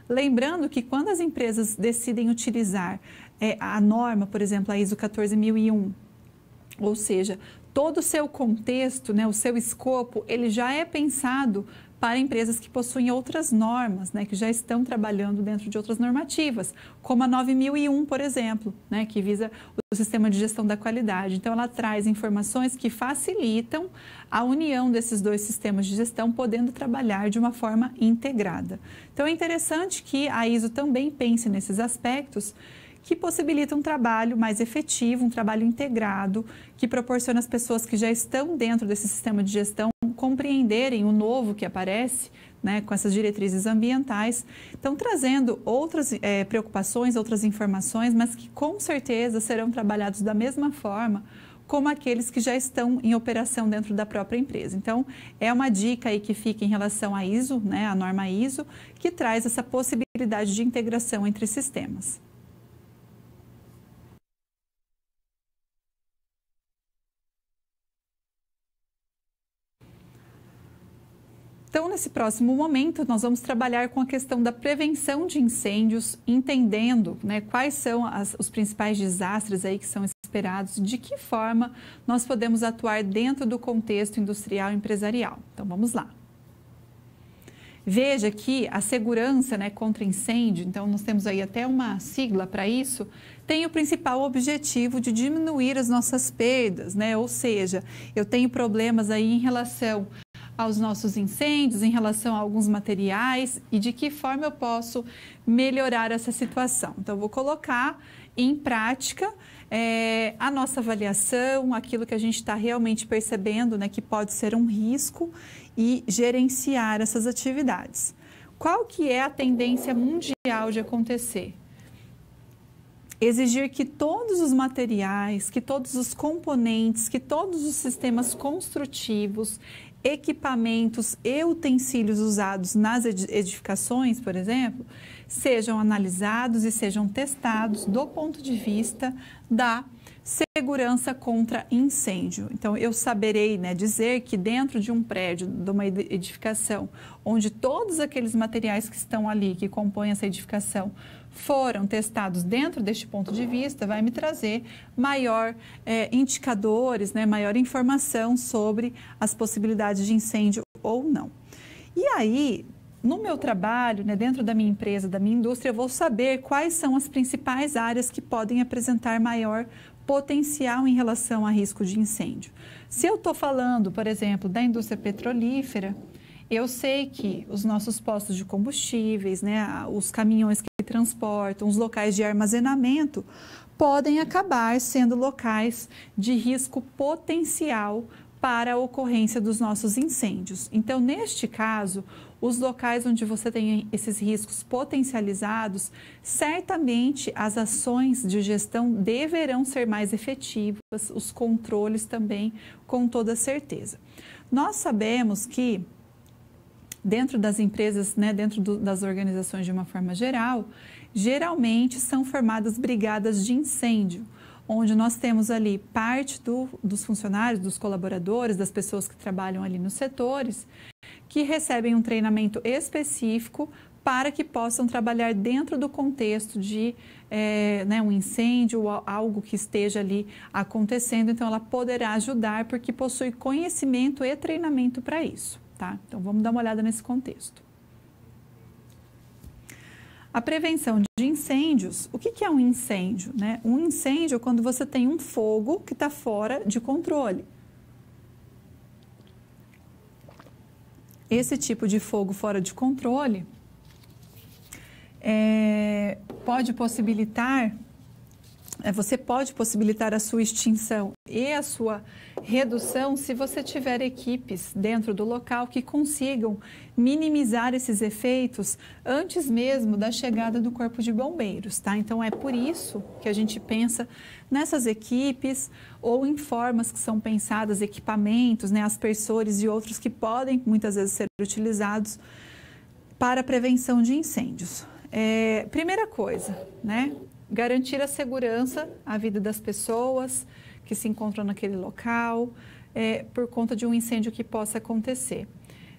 Lembrando que quando as empresas decidem utilizar é, a norma, por exemplo, a ISO quatorze mil e um, ou seja, todo o seu contexto, né, o seu escopo, ele já é pensado para empresas que possuem outras normas, né, que já estão trabalhando dentro de outras normativas, como a nove mil e um, por exemplo, né, que visa o sistema de gestão da qualidade. Então, ela traz informações que facilitam a união desses dois sistemas de gestão, podendo trabalhar de uma forma integrada. Então, é interessante que a ISO também pense nesses aspectos que possibilita um trabalho mais efetivo, um trabalho integrado, que proporciona às pessoas que já estão dentro desse sistema de gestão compreenderem o novo que aparece, né, com essas diretrizes ambientais. Então, trazendo outras é, preocupações, outras informações, mas que com certeza serão trabalhados da mesma forma como aqueles que já estão em operação dentro da própria empresa. Então, é uma dica aí que fica em relação à ISO, né, a norma ISO, que traz essa possibilidade de integração entre sistemas. Então, nesse próximo momento, nós vamos trabalhar com a questão da prevenção de incêndios, entendendo, né, quais são as, os principais desastres aí que são esperados, de que forma nós podemos atuar dentro do contexto industrial e empresarial. Então, vamos lá. Veja que a segurança, né, contra incêndio, então nós temos aí até uma sigla para isso, tem o principal objetivo de diminuir as nossas perdas, né? Ou seja, eu tenho problemas aí em relação aos nossos incêndios, em relação a alguns materiais e de que forma eu posso melhorar essa situação. Então, eu vou colocar em prática é, a nossa avaliação, aquilo que a gente está realmente percebendo, né, que pode ser um risco e gerenciar essas atividades. Qual que é a tendência mundial de acontecer? Exigir que todos os materiais, que todos os componentes, que todos os sistemas construtivos, equipamentos e utensílios usados nas edificações, por exemplo, sejam analisados e sejam testados do ponto de vista da segurança contra incêndio. Então, eu saberei, né, dizer que dentro de um prédio, de uma edificação, onde todos aqueles materiais que estão ali, que compõem essa edificação, foram testados dentro deste ponto de vista, vai me trazer maior é, indicadores, né, maior informação sobre as possibilidades de incêndio ou não. E aí, no meu trabalho, né, dentro da minha empresa, da minha indústria, eu vou saber quais são as principais áreas que podem apresentar maior potencial em relação a risco de incêndio. Se eu estou falando, por exemplo, da indústria petrolífera, eu sei que os nossos postos de combustíveis, né, os caminhões que transportam, os locais de armazenamento, podem acabar sendo locais de risco potencial para a ocorrência dos nossos incêndios. Então, neste caso, os locais onde você tem esses riscos potencializados, certamente as ações de gestão deverão ser mais efetivas, os controles também, com toda certeza. Nós sabemos que dentro das empresas, né, dentro do, das organizações de uma forma geral, geralmente são formadas brigadas de incêndio, onde nós temos ali parte do, dos funcionários, dos colaboradores, das pessoas que trabalham ali nos setores, que recebem um treinamento específico para que possam trabalhar dentro do contexto de é, né, um incêndio ou algo que esteja ali acontecendo. Então, ela poderá ajudar porque possui conhecimento e treinamento para isso. Tá? Então, vamos dar uma olhada nesse contexto. A prevenção de incêndios, o que, que é um incêndio? Né? Um incêndio é quando você tem um fogo que está fora de controle. Esse tipo de fogo fora de controle é, pode possibilitar, é, você pode possibilitar a sua extinção e a sua redução se você tiver equipes dentro do local que consigam minimizar esses efeitos antes mesmo da chegada do corpo de bombeiros, tá? Então, é por isso que a gente pensa nessas equipes ou em formas que são pensadas, equipamentos, né, aspersores e outros que podem muitas vezes ser utilizados para a prevenção de incêndios. É, primeira coisa, né, garantir a segurança, a vida das pessoas que se encontram naquele local, é, por conta de um incêndio que possa acontecer.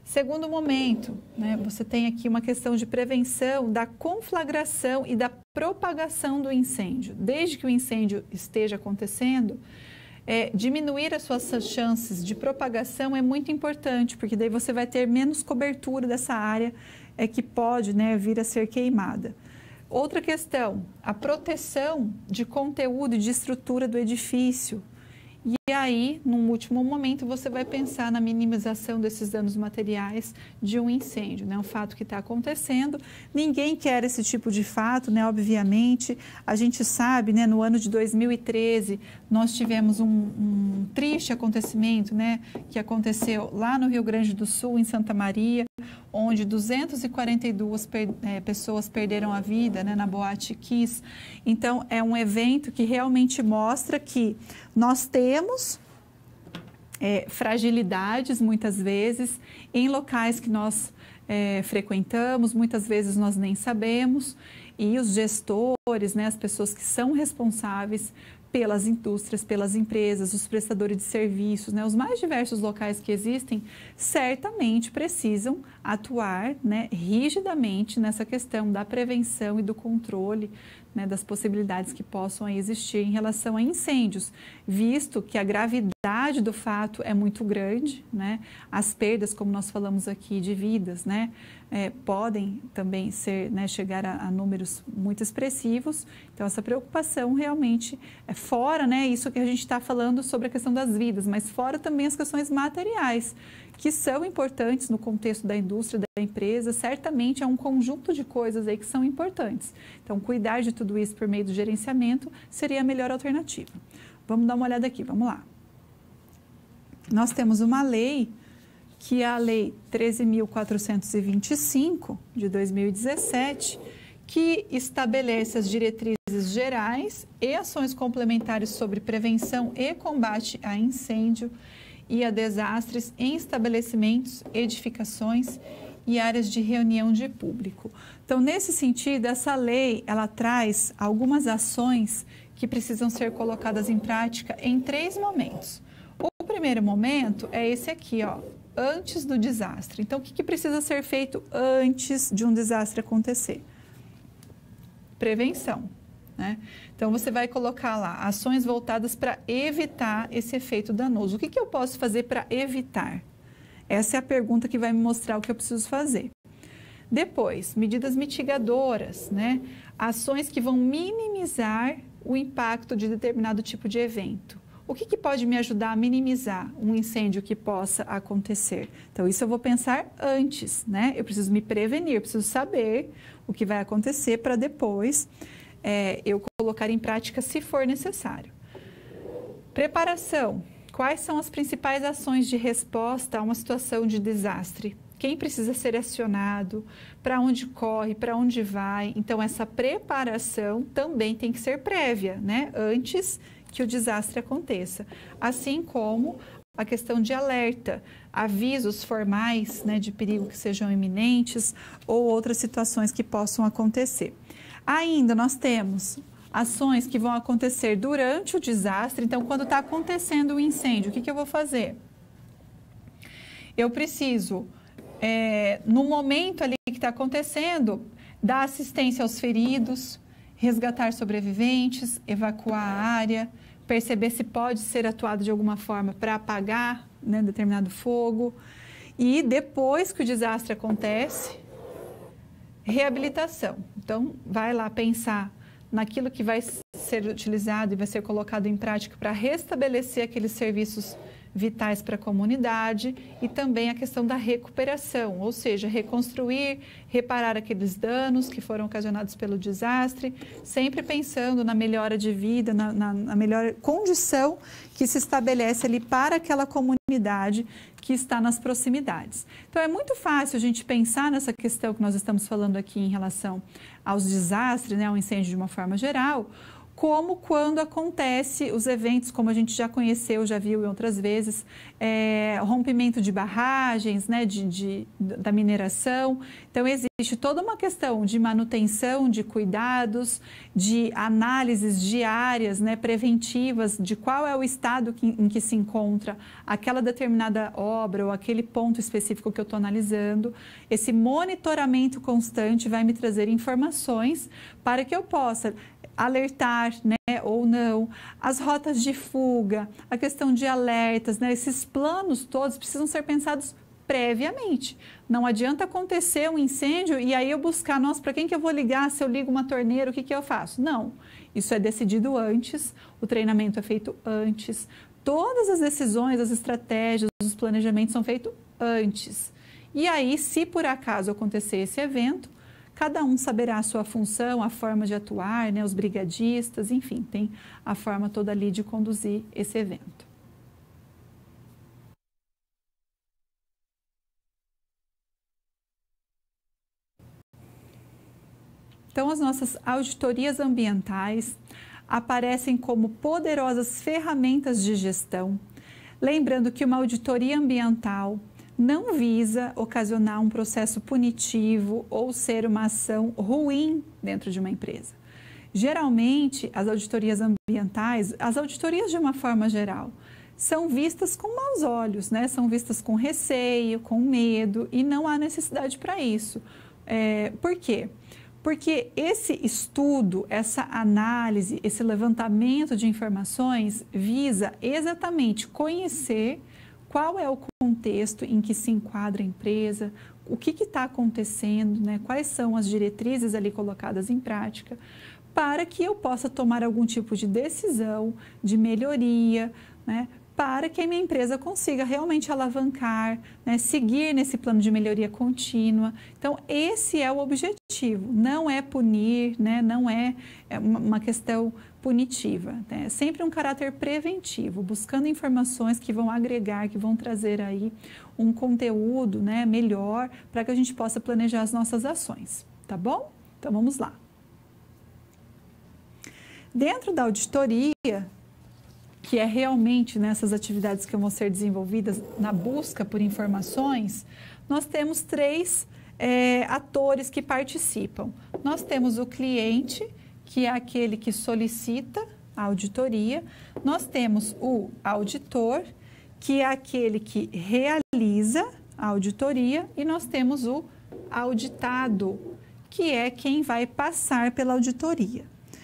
Segundo momento, né, você tem aqui uma questão de prevenção da conflagração e da propagação do incêndio. Desde que o incêndio esteja acontecendo, é, diminuir as suas chances de propagação é muito importante, porque daí você vai ter menos cobertura dessa área é, que pode, né, vir a ser queimada. Outra questão, a proteção de conteúdo e de estrutura do edifício. E aí, num último momento, você vai pensar na minimização desses danos materiais de um incêndio, né? Um fato que está acontecendo. Ninguém quer esse tipo de fato, né? Obviamente, a gente sabe, né? No ano de dois mil e treze, nós tivemos um, um triste acontecimento, né? Que aconteceu lá no Rio Grande do Sul, em Santa Maria, onde duzentas e quarenta e duas per, é, pessoas perderam a vida, né? Na Boate Kiss. Então, é um evento que realmente mostra que nós temos é, fragilidades, muitas vezes, em locais que nós é, frequentamos, muitas vezes nós nem sabemos, e os gestores, né, as pessoas que são responsáveis pelas indústrias, pelas empresas, os prestadores de serviços, né, os mais diversos locais que existem, certamente precisam atuar, né, rigidamente nessa questão da prevenção e do controle, né, das possibilidades que possam existir em relação a incêndios, visto que a gravidade do fato é muito grande, né, as perdas, como nós falamos aqui, de vidas, né, é, podem também ser, né, chegar a, a números muito expressivos. Então, essa preocupação realmente é fora, né, isso que a gente está falando sobre a questão das vidas, mas fora também as questões materiais, que são importantes no contexto da indústria, da empresa. Certamente é um conjunto de coisas aí que são importantes. Então, cuidar de tudo isso por meio do gerenciamento seria a melhor alternativa. Vamos dar uma olhada aqui, vamos lá. Nós temos uma lei, que é a Lei treze mil quatrocentos e vinte e cinco, de dois mil e dezessete, que estabelece as diretrizes gerais e ações complementares sobre prevenção e combate a incêndio e a desastres em estabelecimentos, edificações e áreas de reunião de público. Então, nesse sentido, essa lei, ela traz algumas ações que precisam ser colocadas em prática em três momentos. O primeiro momento é esse aqui, ó, antes do desastre. Então, o que, que precisa ser feito antes de um desastre acontecer? Prevenção, né? Então, você vai colocar lá ações voltadas para evitar esse efeito danoso. O que, que eu posso fazer para evitar? Essa é a pergunta que vai me mostrar o que eu preciso fazer. Depois, medidas mitigadoras, né? Ações que vão minimizar o impacto de determinado tipo de evento. O que, que pode me ajudar a minimizar um incêndio que possa acontecer? Então, isso eu vou pensar antes, né? Eu preciso me prevenir, eu preciso saber o que vai acontecer para depois é, eu colocar em prática se for necessário. Preparação. Quais são as principais ações de resposta a uma situação de desastre? Quem precisa ser acionado? Para onde corre? Para onde vai? Então, essa preparação também tem que ser prévia, né? Antes que o desastre aconteça. Assim como a questão de alerta, avisos formais, né, de perigo que sejam iminentes ou outras situações que possam acontecer. Ainda nós temos ações que vão acontecer durante o desastre. Então, quando está acontecendo o incêndio, o que, que eu vou fazer? Eu preciso, é, no momento ali que está acontecendo, dar assistência aos feridos, resgatar sobreviventes, evacuar a área, perceber se pode ser atuado de alguma forma para apagar, né, determinado fogo. E depois que o desastre acontece, reabilitação. Então, vai lá pensar naquilo que vai ser utilizado e vai ser colocado em prática para restabelecer aqueles serviços vitais para a comunidade e também a questão da recuperação, ou seja, reconstruir, reparar aqueles danos que foram ocasionados pelo desastre, sempre pensando na melhora de vida, na, na, na melhor condição que se estabelece ali para aquela comunidade que está nas proximidades. Então, é muito fácil a gente pensar nessa questão que nós estamos falando aqui em relação aos desastres, né, ao incêndio de uma forma geral, como quando acontece os eventos, como a gente já conheceu, já viu em outras vezes, é, rompimento de barragens, né, de, de, da mineração. Então, existe toda uma questão de manutenção, de cuidados, de análises diárias, né, preventivas, de qual é o estado que, em que se encontra aquela determinada obra ou aquele ponto específico que eu estou analisando. Esse monitoramento constante vai me trazer informações para que eu possa alertar, né, ou não, as rotas de fuga, a questão de alertas, né, esses planos todos precisam ser pensados previamente. Não adianta acontecer um incêndio e aí eu buscar, nossa, para quem que eu vou ligar? Se eu ligo uma torneira, o que que eu faço? Não, isso é decidido antes, o treinamento é feito antes, todas as decisões, as estratégias, os planejamentos são feitos antes. E aí, se por acaso acontecer esse evento, cada um saberá a sua função, a forma de atuar, né, os brigadistas, enfim, tem a forma toda ali de conduzir esse evento. Então, as nossas auditorias ambientais aparecem como poderosas ferramentas de gestão. Lembrando que uma auditoria ambiental não visa ocasionar um processo punitivo ou ser uma ação ruim dentro de uma empresa. Geralmente, as auditorias ambientais, as auditorias de uma forma geral, são vistas com maus olhos, né? São vistas com receio, com medo, e não há necessidade para isso. É, por quê? Porque esse estudo, essa análise, esse levantamento de informações visa exatamente conhecer qual é o contexto em que se enquadra a empresa, o que está acontecendo, né? Quais são as diretrizes ali colocadas em prática, para que eu possa tomar algum tipo de decisão de melhoria, né? Para que a minha empresa consiga realmente alavancar, né? Seguir nesse plano de melhoria contínua. Então, esse é o objetivo, não é punir, né? Não é uma questão punitiva, né? É sempre um caráter preventivo, buscando informações que vão agregar, que vão trazer aí um conteúdo, né, melhor para que a gente possa planejar as nossas ações, tá bom? Então, vamos lá. Dentro da auditoria, que é realmente nessas atividades que vão ser desenvolvidas na busca por informações, nós temos três é, atores que participam. Nós temos o cliente, que é aquele que solicita a auditoria. Nós temos o auditor, que é aquele que realiza a auditoria. E nós temos o auditado, que é quem vai passar pela auditoria.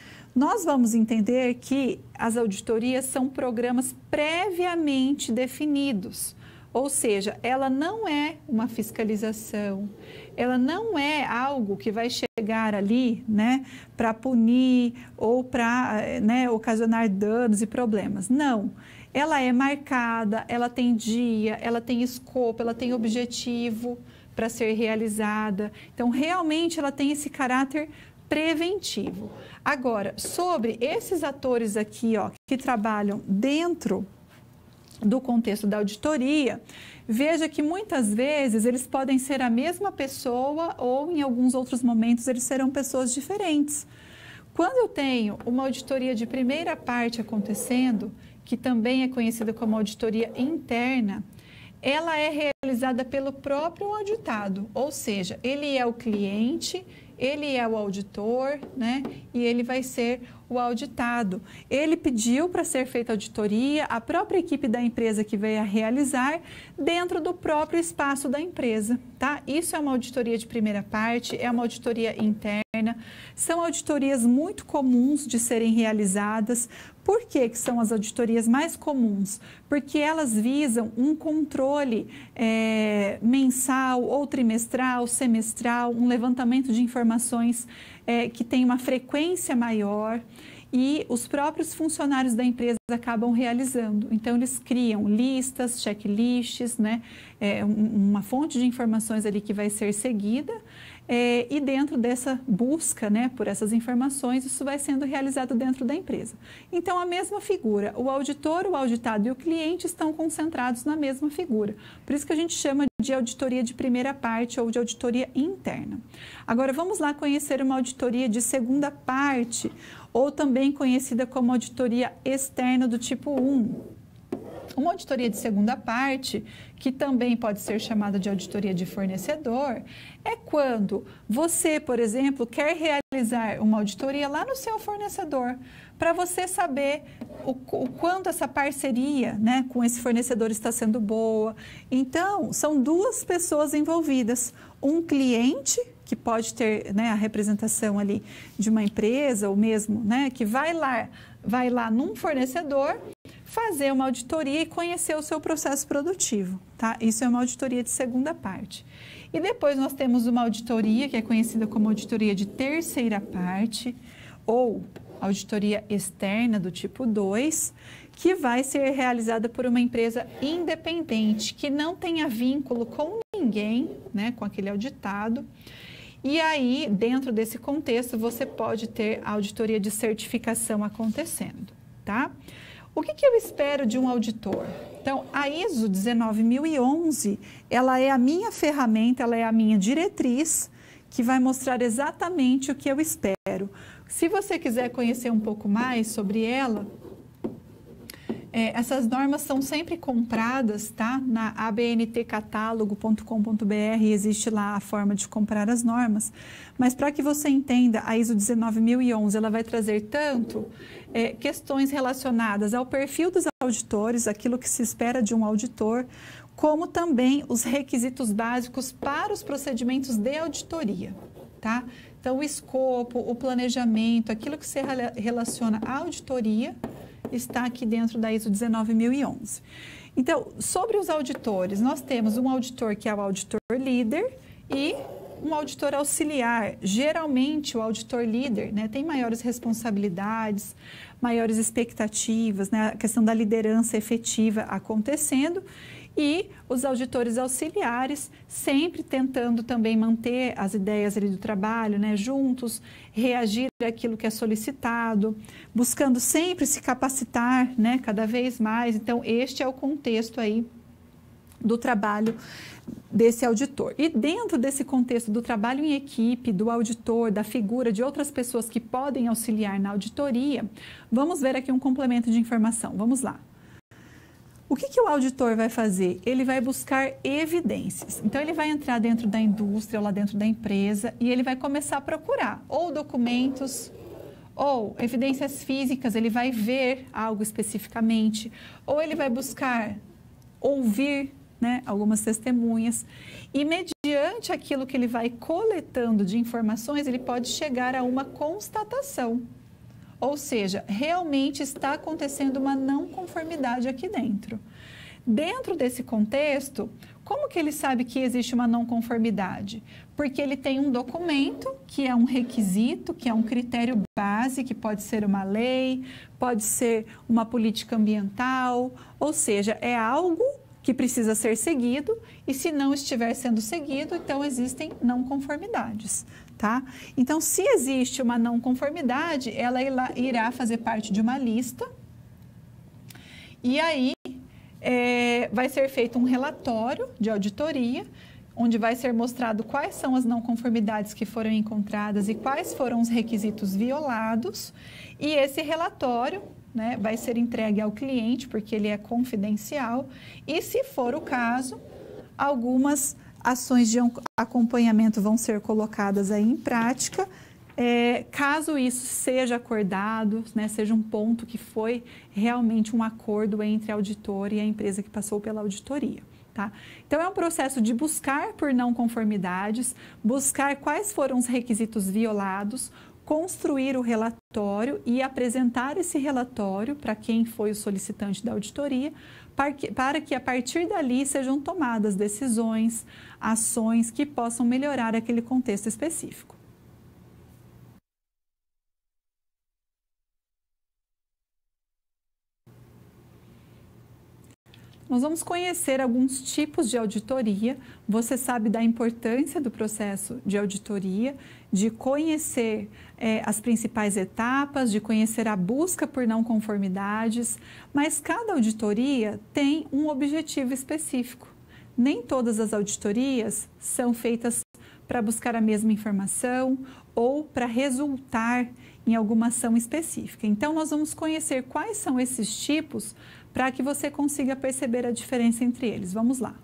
Nós vamos entender que as auditorias são programas previamente definidos, ou seja, ela não é uma fiscalização, ela não é algo que vai chegar ali, né, para punir ou para, né, ocasionar danos e problemas. Não, ela é marcada, ela tem dia, ela tem escopo, ela tem objetivo para ser realizada. Então, realmente, ela tem esse caráter preventivo. Agora, sobre esses atores aqui, ó, que trabalham dentro do contexto da auditoria, veja que muitas vezes eles podem ser a mesma pessoa ou em alguns outros momentos eles serão pessoas diferentes. Quando eu tenho uma auditoria de primeira parte acontecendo, que também é conhecida como auditoria interna, ela é realizada pelo próprio auditado, ou seja, ele é o cliente, ele é o auditor, né? E ele vai ser o auditado. Ele pediu para ser feita auditoria, a própria equipe da empresa que veio a realizar dentro do próprio espaço da empresa, tá? Isso é uma auditoria de primeira parte, é uma auditoria interna, são auditorias muito comuns de serem realizadas. Por que que são as auditorias mais comuns? Porque elas visam um controle é, mensal ou trimestral, semestral, um levantamento de informações é, que tem uma frequência maior e os próprios funcionários da empresa acabam realizando. Então, eles criam listas, checklists, né? É, uma fonte de informações ali que vai ser seguida. É, e dentro dessa busca, né, por essas informações, isso vai sendo realizado dentro da empresa. Então, a mesma figura, o auditor, o auditado e o cliente estão concentrados na mesma figura. Por isso que a gente chama de auditoria de primeira parte ou de auditoria interna. Agora, vamos lá conhecer uma auditoria de segunda parte, ou também conhecida como auditoria externa do tipo um. Uma auditoria de segunda parte, que também pode ser chamada de auditoria de fornecedor, é quando você, por exemplo, quer realizar uma auditoria lá no seu fornecedor, para você saber o, o quanto essa parceria, né, com esse fornecedor está sendo boa. Então, são duas pessoas envolvidas, um cliente, que pode ter, né, a representação ali de uma empresa, ou mesmo, né, que vai lá, vai lá num fornecedor, fazer uma auditoria e conhecer o seu processo produtivo, tá? Isso é uma auditoria de segunda parte. E depois nós temos uma auditoria que é conhecida como auditoria de terceira parte, ou auditoria externa do tipo dois, que vai ser realizada por uma empresa independente, que não tenha vínculo com ninguém, né, com aquele auditado. E aí, dentro desse contexto, você pode ter a auditoria de certificação acontecendo, tá? O que, que eu espero de um auditor? Então, a I S O dezenove mil e onze, ela é a minha ferramenta, ela é a minha diretriz, que vai mostrar exatamente o que eu espero. Se você quiser conhecer um pouco mais sobre ela, é, essas normas são sempre compradas, tá? Na a b n t catálogo ponto com ponto b r existe lá a forma de comprar as normas. Mas para que você entenda, a I S O dezenove mil e onze, ela vai trazer tanto é, questões relacionadas ao perfil dos auditores, aquilo que se espera de um auditor, como também os requisitos básicos para os procedimentos de auditoria, tá? Então, o escopo, o planejamento, aquilo que se relaciona à auditoria, está aqui dentro da I S O dezenove mil e onze. Então, sobre os auditores, nós temos um auditor que é o auditor líder e um auditor auxiliar. Geralmente, o auditor líder, né, tem maiores responsabilidades, maiores expectativas, né, a questão da liderança efetiva acontecendo, e os auditores auxiliares sempre tentando também manter as ideias ali do trabalho, né, juntos, reagir àquilo que é solicitado, buscando sempre se capacitar, né, cada vez mais. Então, este é o contexto aí do trabalho desse auditor. E dentro desse contexto do trabalho em equipe, do auditor, da figura de outras pessoas que podem auxiliar na auditoria, vamos ver aqui um complemento de informação. Vamos lá. O que, que o auditor vai fazer? Ele vai buscar evidências. Então, ele vai entrar dentro da indústria, ou lá dentro da empresa, e ele vai começar a procurar ou documentos, ou evidências físicas, ele vai ver algo especificamente, ou ele vai buscar ouvir, né, algumas testemunhas, e mediante aquilo que ele vai coletando de informações, ele pode chegar a uma constatação. Ou seja, realmente está acontecendo uma não conformidade aqui dentro. Dentro desse contexto, como que ele sabe que existe uma não conformidade? Porque ele tem um documento, que é um requisito, que é um critério base, que pode ser uma lei, pode ser uma política ambiental, ou seja, é algo que precisa ser seguido, e se não estiver sendo seguido, então existem não conformidades. Tá? Então, se existe uma não conformidade, ela irá fazer parte de uma lista e aí é, vai ser feito um relatório de auditoria, onde vai ser mostrado quais são as não conformidades que foram encontradas e quais foram os requisitos violados, e esse relatório, né, vai ser entregue ao cliente, porque ele é confidencial, e se for o caso, algumas ações de acompanhamento vão ser colocadas aí em prática, é, caso isso seja acordado, né, seja um ponto que foi realmente um acordo entre a auditora e a empresa que passou pela auditoria. Tá? Então, é um processo de buscar por não conformidades, buscar quais foram os requisitos violados, construir o relatório e apresentar esse relatório para quem foi o solicitante da auditoria, para que, para que a partir dali sejam tomadas decisões, ações que possam melhorar aquele contexto específico. Nós vamos conhecer alguns tipos de auditoria. Você sabe da importância do processo de auditoria, de conhecer é, as principais etapas, de conhecer a busca por não conformidades, mas cada auditoria tem um objetivo específico. nem todas as auditorias são feitas para buscar a mesma informação ou para resultar em alguma ação específica. Então, nós vamos conhecer quais são esses tipos para que você consiga perceber a diferença entre eles. Vamos lá.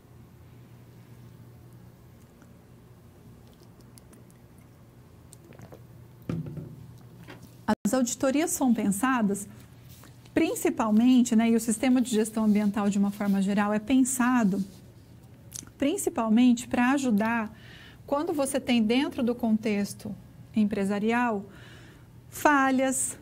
As auditorias são pensadas principalmente, né, e o sistema de gestão ambiental de uma forma geral é pensado principalmente para ajudar quando você tem dentro do contexto empresarial falhas,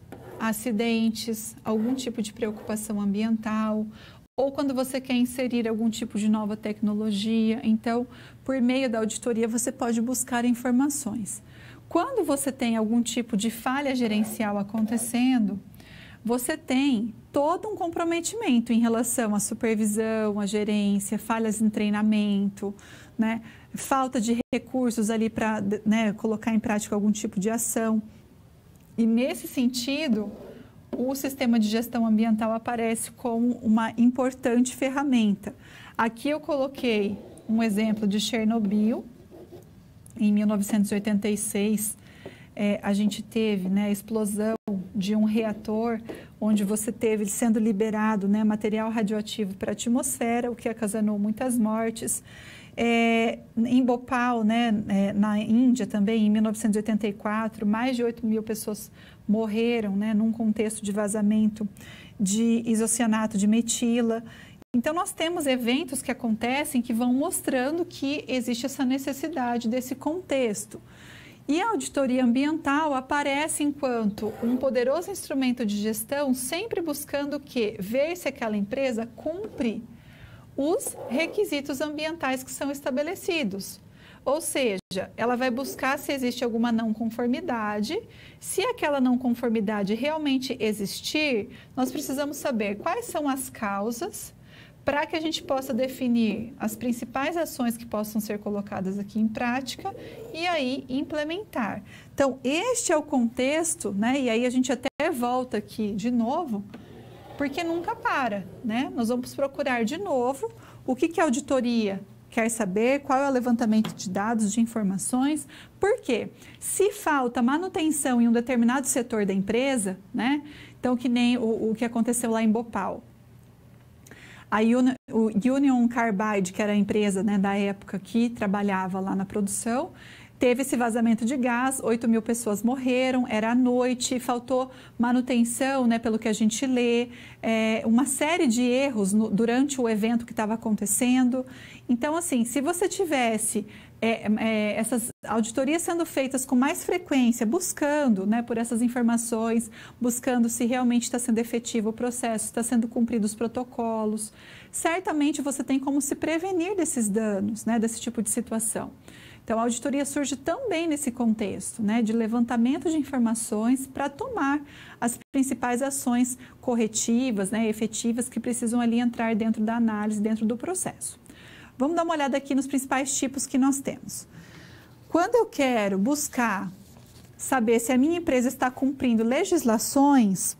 acidentes, algum tipo de preocupação ambiental, ou quando você quer inserir algum tipo de nova tecnologia. Então, por meio da auditoria, você pode buscar informações. Quando você tem algum tipo de falha gerencial acontecendo, você tem todo um comprometimento em relação à supervisão, à gerência, falhas em treinamento, né? Falta de recursos ali para, né, colocar em prática algum tipo de ação. E nesse sentido, o sistema de gestão ambiental aparece como uma importante ferramenta. Aqui eu coloquei um exemplo de Chernobyl. Em mil novecentos e oitenta e seis, é, a gente teve, né, a explosão de um reator, onde você teve sendo liberado, né, material radioativo para a atmosfera, o que ocasionou muitas mortes. É, em Bhopal, né, é, na Índia também, em mil novecentos e oitenta e quatro, mais de oito mil pessoas morreram, né, num contexto de vazamento de isocianato de metila. Então, nós temos eventos que acontecem que vão mostrando que existe essa necessidade desse contexto. E a auditoria ambiental aparece enquanto um poderoso instrumento de gestão, sempre buscando o quê? Ver se aquela empresa cumpre os requisitos ambientais que são estabelecidos. Ou seja, ela vai buscar se existe alguma não conformidade. Se aquela não conformidade realmente existir, nós precisamos saber quais são as causas para que a gente possa definir as principais ações que possam ser colocadas aqui em prática e aí implementar. Então, este é o contexto, né? E aí a gente até volta aqui de novo, porque nunca para, né? Nós vamos procurar de novo o que, que a auditoria quer saber, qual é o levantamento de dados, de informações. Por quê? Se falta manutenção em um determinado setor da empresa, né? Então, que nem o, o que aconteceu lá em Bhopal. A Union Carbide, que era a empresa, né, da época que trabalhava lá na produção, teve esse vazamento de gás, oito mil pessoas morreram, era à noite, faltou manutenção, né, pelo que a gente lê, é, uma série de erros no, durante o evento que estava acontecendo. Então, assim, se você tivesse é, é, essas auditorias sendo feitas com mais frequência, buscando, né, por essas informações, buscando se realmente está sendo efetivo o processo, está sendo cumpridos os protocolos, certamente você tem como se prevenir desses danos, né, desse tipo de situação. Então, a auditoria surge também nesse contexto, né, de levantamento de informações para tomar as principais ações corretivas, né, efetivas que precisam ali entrar dentro da análise, dentro do processo. Vamos dar uma olhada aqui nos principais tipos que nós temos. Quando eu quero buscar saber se a minha empresa está cumprindo legislações,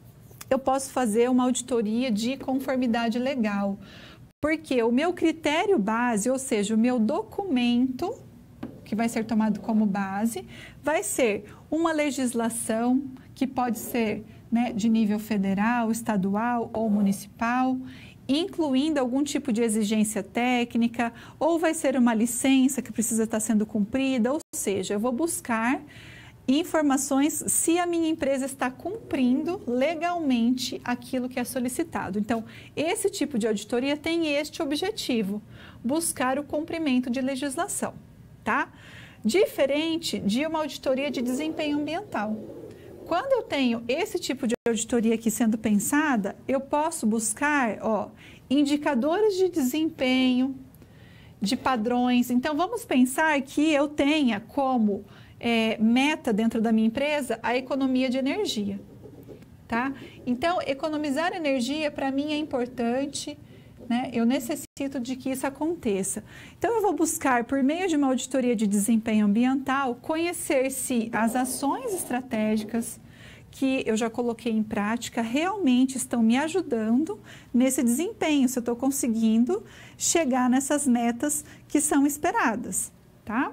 eu posso fazer uma auditoria de conformidade legal, porque o meu critério base, ou seja, o meu documento que vai ser tomado como base, vai ser uma legislação que pode ser, né, de nível federal, estadual ou municipal, incluindo algum tipo de exigência técnica, ou vai ser uma licença que precisa estar sendo cumprida, ou seja, eu vou buscar informações se a minha empresa está cumprindo legalmente aquilo que é solicitado. Então, esse tipo de auditoria tem este objetivo, buscar o cumprimento de legislação, tá? Diferente de uma auditoria de desempenho ambiental. Quando eu tenho esse tipo de auditoria aqui sendo pensada, eu posso buscar, ó, indicadores de desempenho, de padrões. Então, vamos pensar que eu tenha como É, meta dentro da minha empresa a economia de energia, tá? Então, economizar energia para mim é importante, né? Eu necessito de que isso aconteça. Então, eu vou buscar, por meio de uma auditoria de desempenho ambiental, conhecer se as ações estratégicas que eu já coloquei em prática realmente estão me ajudando nesse desempenho, se eu estou conseguindo chegar nessas metas que são esperadas, tá?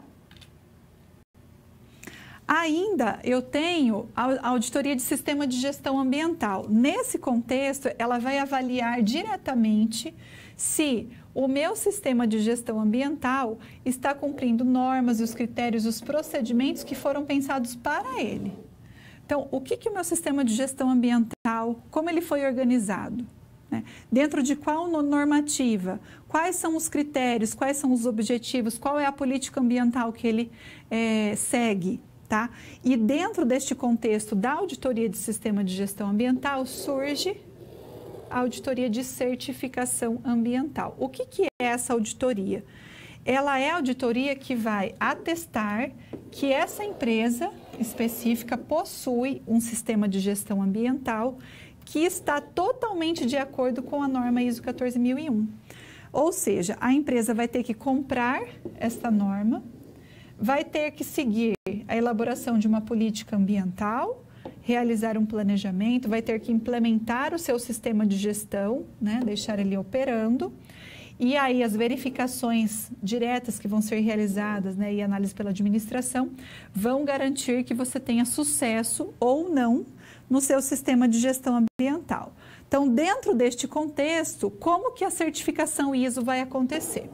Ainda eu tenho a auditoria de sistema de gestão ambiental. Nesse contexto, ela vai avaliar diretamente se o meu sistema de gestão ambiental está cumprindo normas, os critérios, os procedimentos que foram pensados para ele. Então, o que que o meu sistema de gestão ambiental, como ele foi organizado? Né? Dentro de qual normativa? Quais são os critérios? Quais são os objetivos? Qual é a política ambiental que ele é, segue? Tá? E dentro deste contexto da auditoria de sistema de gestão ambiental surge a auditoria de certificação ambiental. O que que é essa auditoria? Ela é a auditoria que vai atestar que essa empresa específica possui um sistema de gestão ambiental que está totalmente de acordo com a norma I S O quatorze mil e um. Ou seja, a empresa vai ter que comprar esta norma, vai ter que seguir a elaboração de uma política ambiental, realizar um planejamento, vai ter que implementar o seu sistema de gestão, né, deixar ele operando, e aí as verificações diretas que vão ser realizadas, né, e análise pela administração, vão garantir que você tenha sucesso ou não no seu sistema de gestão ambiental. Então, dentro deste contexto, como que a certificação I S O vai acontecer?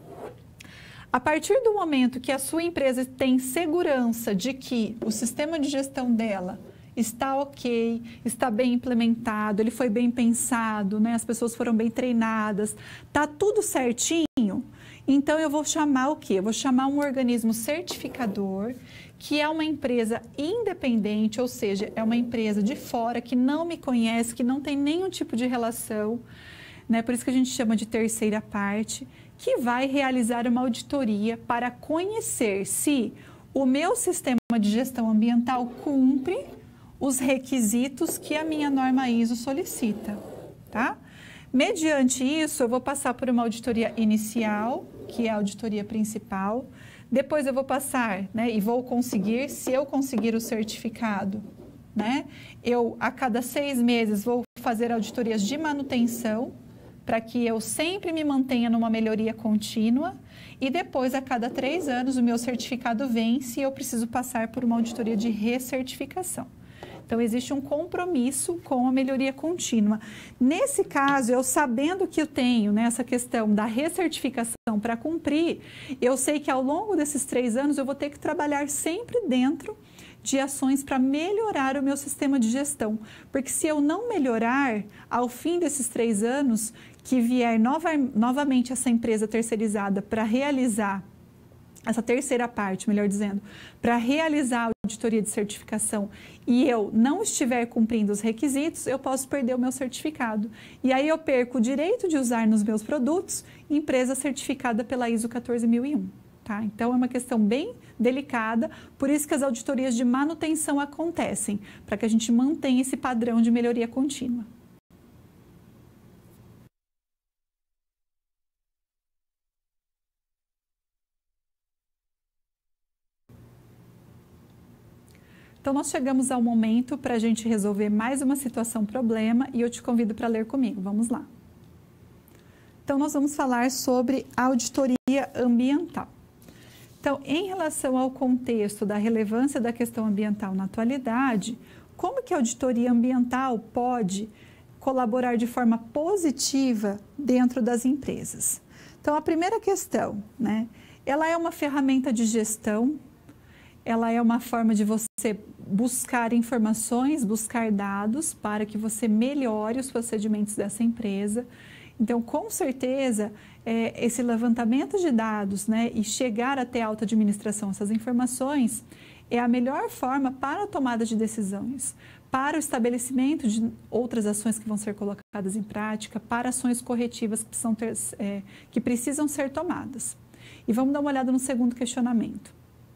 A partir do momento que a sua empresa tem segurança de que o sistema de gestão dela está ok, está bem implementado, ele foi bem pensado, né? As pessoas foram bem treinadas, está tudo certinho, então eu vou chamar o quê? Eu vou chamar um organismo certificador, que é uma empresa independente, ou seja, é uma empresa de fora que não me conhece, que não tem nenhum tipo de relação, né? Por isso que a gente chama de terceira parte, que vai realizar uma auditoria para conhecer se o meu sistema de gestão ambiental cumpre os requisitos que a minha norma I S O solicita, tá? Mediante isso, eu vou passar por uma auditoria inicial, que é a auditoria principal. Depois eu vou passar, né, e vou conseguir, se eu conseguir o certificado, né, eu a cada seis meses vou fazer auditorias de manutenção, para que eu sempre me mantenha numa melhoria contínua, e depois, a cada três anos, o meu certificado vence e eu preciso passar por uma auditoria de recertificação. Então, existe um compromisso com a melhoria contínua. Nesse caso, eu sabendo que eu tenho, né, essa questão da recertificação para cumprir, eu sei que ao longo desses três anos eu vou ter que trabalhar sempre dentro de ações para melhorar o meu sistema de gestão. Porque se eu não melhorar, ao fim desses três anos, que vier nova, novamente essa empresa terceirizada para realizar, essa terceira parte, melhor dizendo, para realizar a auditoria de certificação e eu não estiver cumprindo os requisitos, eu posso perder o meu certificado. E aí eu perco o direito de usar nos meus produtos empresa certificada pela I S O quatorze mil e um. Tá? Então, é uma questão bem delicada, por isso que as auditorias de manutenção acontecem, para que a gente mantenha esse padrão de melhoria contínua. Então, nós chegamos ao momento para a gente resolver mais uma situação problema e eu te convido para ler comigo. Vamos lá. Então, nós vamos falar sobre auditoria ambiental. Então, em relação ao contexto da relevância da questão ambiental na atualidade, como que a auditoria ambiental pode colaborar de forma positiva dentro das empresas? Então, a primeira questão, né? Ela é uma ferramenta de gestão, ela é uma forma de você buscar informações, buscar dados para que você melhore os procedimentos dessa empresa. Então, com certeza, é, esse levantamento de dados, né, e chegar até a alta administração essas informações é a melhor forma para a tomada de decisões, para o estabelecimento de outras ações que vão ser colocadas em prática, para ações corretivas que precisam, ter, é, que precisam ser tomadas. E vamos dar uma olhada no segundo questionamento.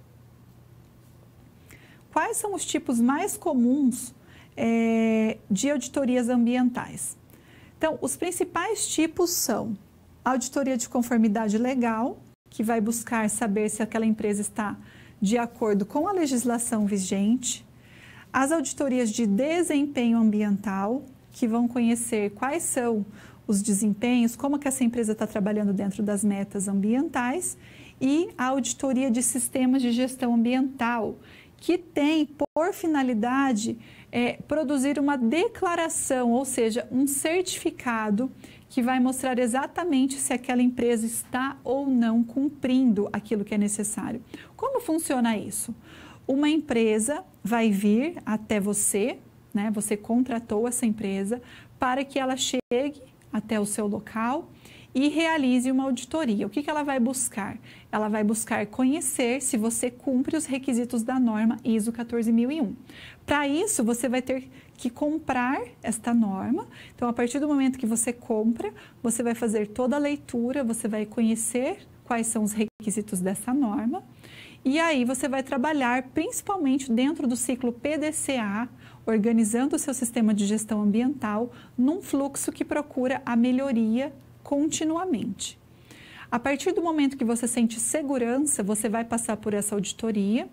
Quais são os tipos mais comuns é, de auditorias ambientais? Então, os principais tipos são a auditoria de conformidade legal, que vai buscar saber se aquela empresa está de acordo com a legislação vigente, As auditorias de desempenho ambiental, que vão conhecer quais são os desempenhos, como que essa empresa está trabalhando dentro das metas ambientais, e a auditoria de sistemas de gestão ambiental, que tem por finalidade é, produzir uma declaração, ou seja, um certificado que vai mostrar exatamente se aquela empresa está ou não cumprindo aquilo que é necessário. Como funciona isso? Uma empresa vai vir até você, né? Você contratou essa empresa para que ela chegue até o seu local e realize uma auditoria. O que que ela vai buscar? Ela vai buscar conhecer se você cumpre os requisitos da norma I S O quatorze mil e um. Para isso, você vai ter que comprar esta norma. Então, a partir do momento que você compra, você vai fazer toda a leitura, você vai conhecer quais são os requisitos dessa norma. E aí você vai trabalhar principalmente dentro do ciclo P D C A, organizando o seu sistema de gestão ambiental num fluxo que procura a melhoria continuamente. A partir do momento que você sente segurança, você vai passar por essa auditoria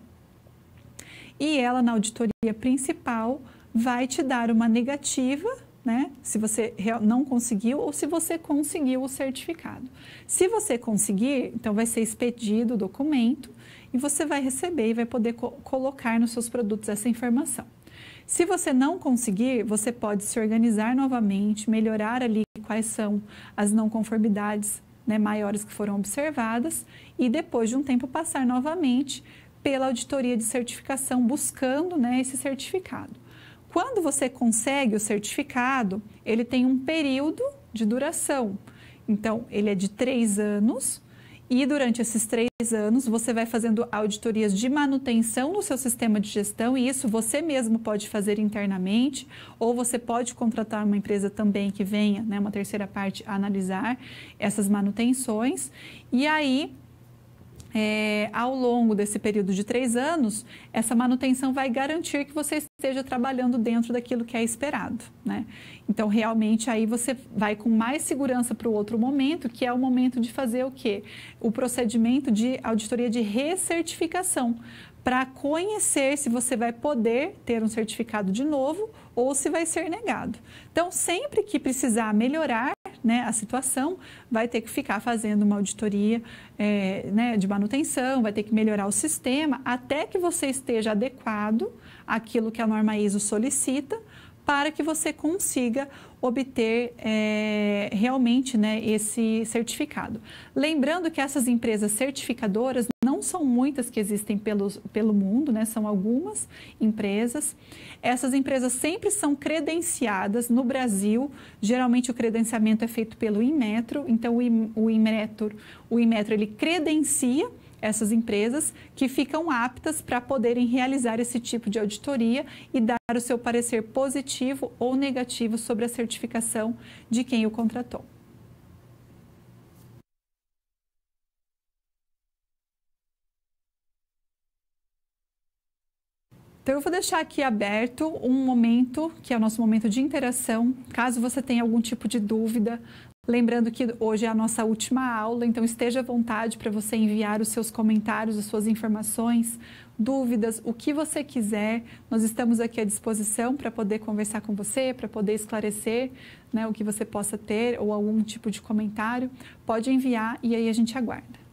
e ela, na auditoria principal, vai te dar uma negativa, né? Se você não conseguiu ou se você conseguiu o certificado. Se você conseguir, então vai ser expedido o documento e você vai receber e vai poder co- colocar nos seus produtos essa informação. Se você não conseguir, você pode se organizar novamente, melhorar ali quais são as não conformidades, né, maiores que foram observadas e depois de um tempo passar novamente pela auditoria de certificação, buscando, né, esse certificado. Quando você consegue o certificado, ele tem um período de duração. Então, ele é de três anos e durante esses três anos você vai fazendo auditorias de manutenção no seu sistema de gestão e isso você mesmo pode fazer internamente ou você pode contratar uma empresa também que venha, né, uma terceira parte, a analisar essas manutenções e aí É, ao longo desse período de três anos, essa manutenção vai garantir que você esteja trabalhando dentro daquilo que é esperado, né? Então, realmente, aí você vai com mais segurança para o outro momento, que é o momento de fazer o quê? O procedimento de auditoria de recertificação, para conhecer se você vai poder ter um certificado de novo ou se vai ser negado. Então, sempre que precisar melhorar, né, a situação, vai ter que ficar fazendo uma auditoria é, né, de manutenção, vai ter que melhorar o sistema até que você esteja adequado àquilo que a norma I S O solicita para que você consiga obter é, realmente, né, esse certificado. Lembrando que essas empresas certificadoras não são muitas que existem pelo, pelo mundo, né, são algumas empresas. Essas empresas sempre são credenciadas no Brasil, geralmente o credenciamento é feito pelo Inmetro, então o Inmetro, o Inmetro ele credencia essas empresas que ficam aptas para poderem realizar esse tipo de auditoria e dar o seu parecer positivo ou negativo sobre a certificação de quem o contratou. Então, eu vou deixar aqui aberto um momento, que é o nosso momento de interação, caso você tenha algum tipo de dúvida. Lembrando que hoje é a nossa última aula, então esteja à vontade para você enviar os seus comentários, as suas informações, dúvidas, o que você quiser. Nós estamos aqui à disposição para poder conversar com você, para poder esclarecer, né, o que você possa ter ou algum tipo de comentário. Pode enviar e aí a gente aguarda.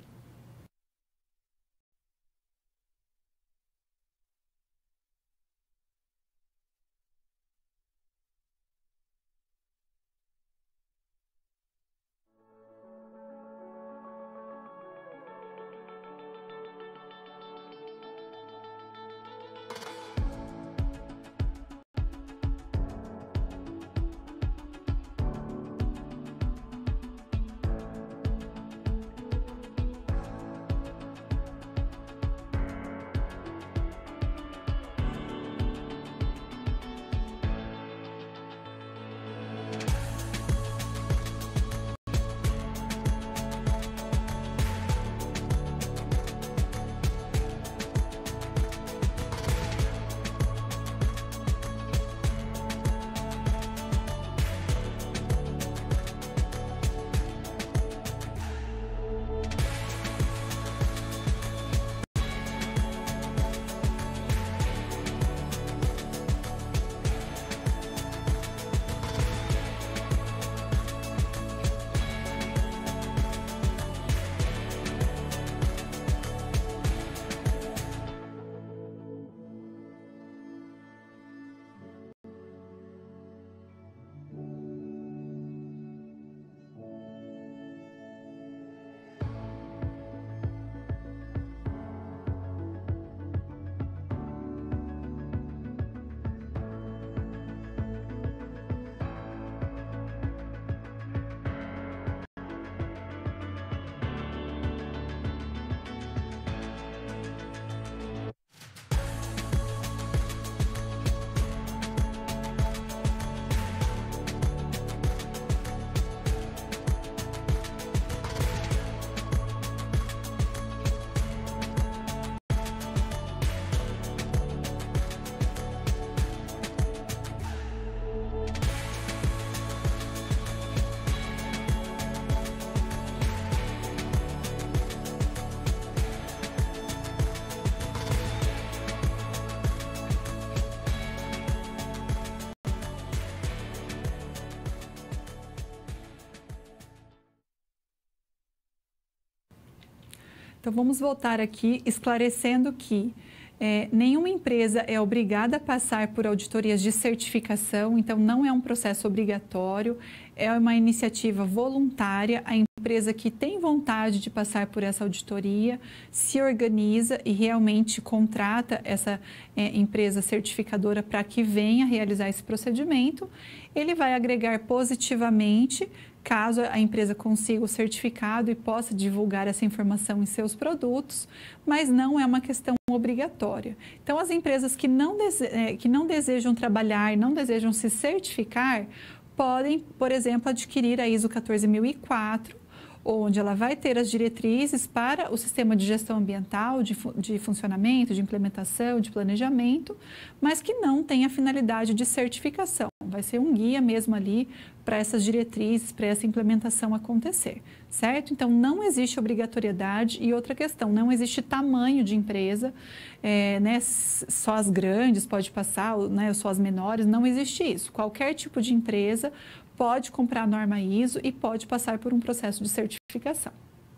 Então, vamos voltar aqui esclarecendo que É, nenhuma empresa é obrigada a passar por auditorias de certificação, então não é um processo obrigatório, é uma iniciativa voluntária. A empresa que tem vontade de passar por essa auditoria se organiza e realmente contrata essa é, empresa certificadora para que venha realizar esse procedimento. Ele vai agregar positivamente caso a empresa consiga o certificado e possa divulgar essa informação em seus produtos, mas não é uma questão obrigatória. Então, as empresas que não, dese- que não desejam trabalhar, não desejam se certificar, podem, por exemplo, adquirir a I S O quatorze mil e quatro, onde ela vai ter as diretrizes para o sistema de gestão ambiental, de, fu- de funcionamento, de implementação, de planejamento, mas que não tem a finalidade de certificação. Vai ser um guia mesmo ali para essas diretrizes, para essa implementação acontecer, certo? Então, não existe obrigatoriedade. E outra questão, não existe tamanho de empresa, é, né, só as grandes pode passar, né, só as menores, não existe isso. Qualquer tipo de empresa pode comprar a norma I S O e pode passar por um processo de certificação.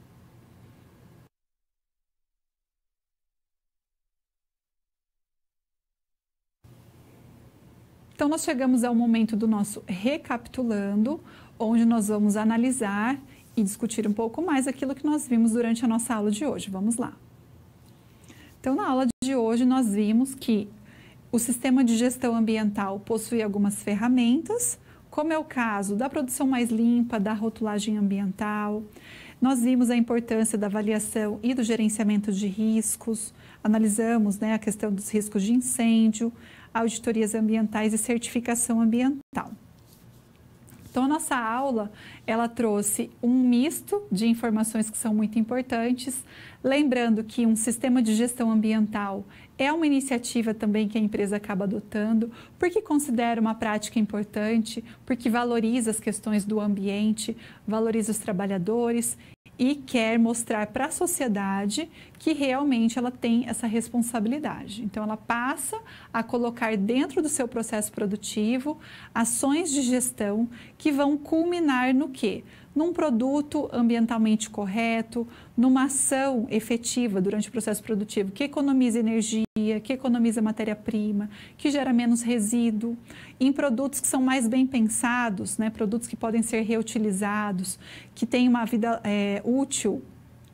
Então, nós chegamos ao momento do nosso recapitulando, onde nós vamos analisar e discutir um pouco mais aquilo que nós vimos durante a nossa aula de hoje. Vamos lá. Então, na aula de hoje, nós vimos que o sistema de gestão ambiental possui algumas ferramentas, como é o caso da produção mais limpa, da rotulagem ambiental. Nós vimos a importância da avaliação e do gerenciamento de riscos, analisamos, né, a questão dos riscos de incêndio, auditorias ambientais e certificação ambiental. Então, a nossa aula, ela trouxe um misto de informações que são muito importantes, lembrando que um sistema de gestão ambiental é uma iniciativa também que a empresa acaba adotando, porque considera uma prática importante, porque valoriza as questões do ambiente, valoriza os trabalhadores e quer mostrar para a sociedade que realmente ela tem essa responsabilidade. Então, ela passa a colocar dentro do seu processo produtivo ações de gestão que vão culminar no quê? Num produto ambientalmente correto, numa ação efetiva durante o processo produtivo que economiza energia, que economiza matéria-prima, que gera menos resíduo, em produtos que são mais bem pensados, né? Produtos que podem ser reutilizados, que têm uma vida é, útil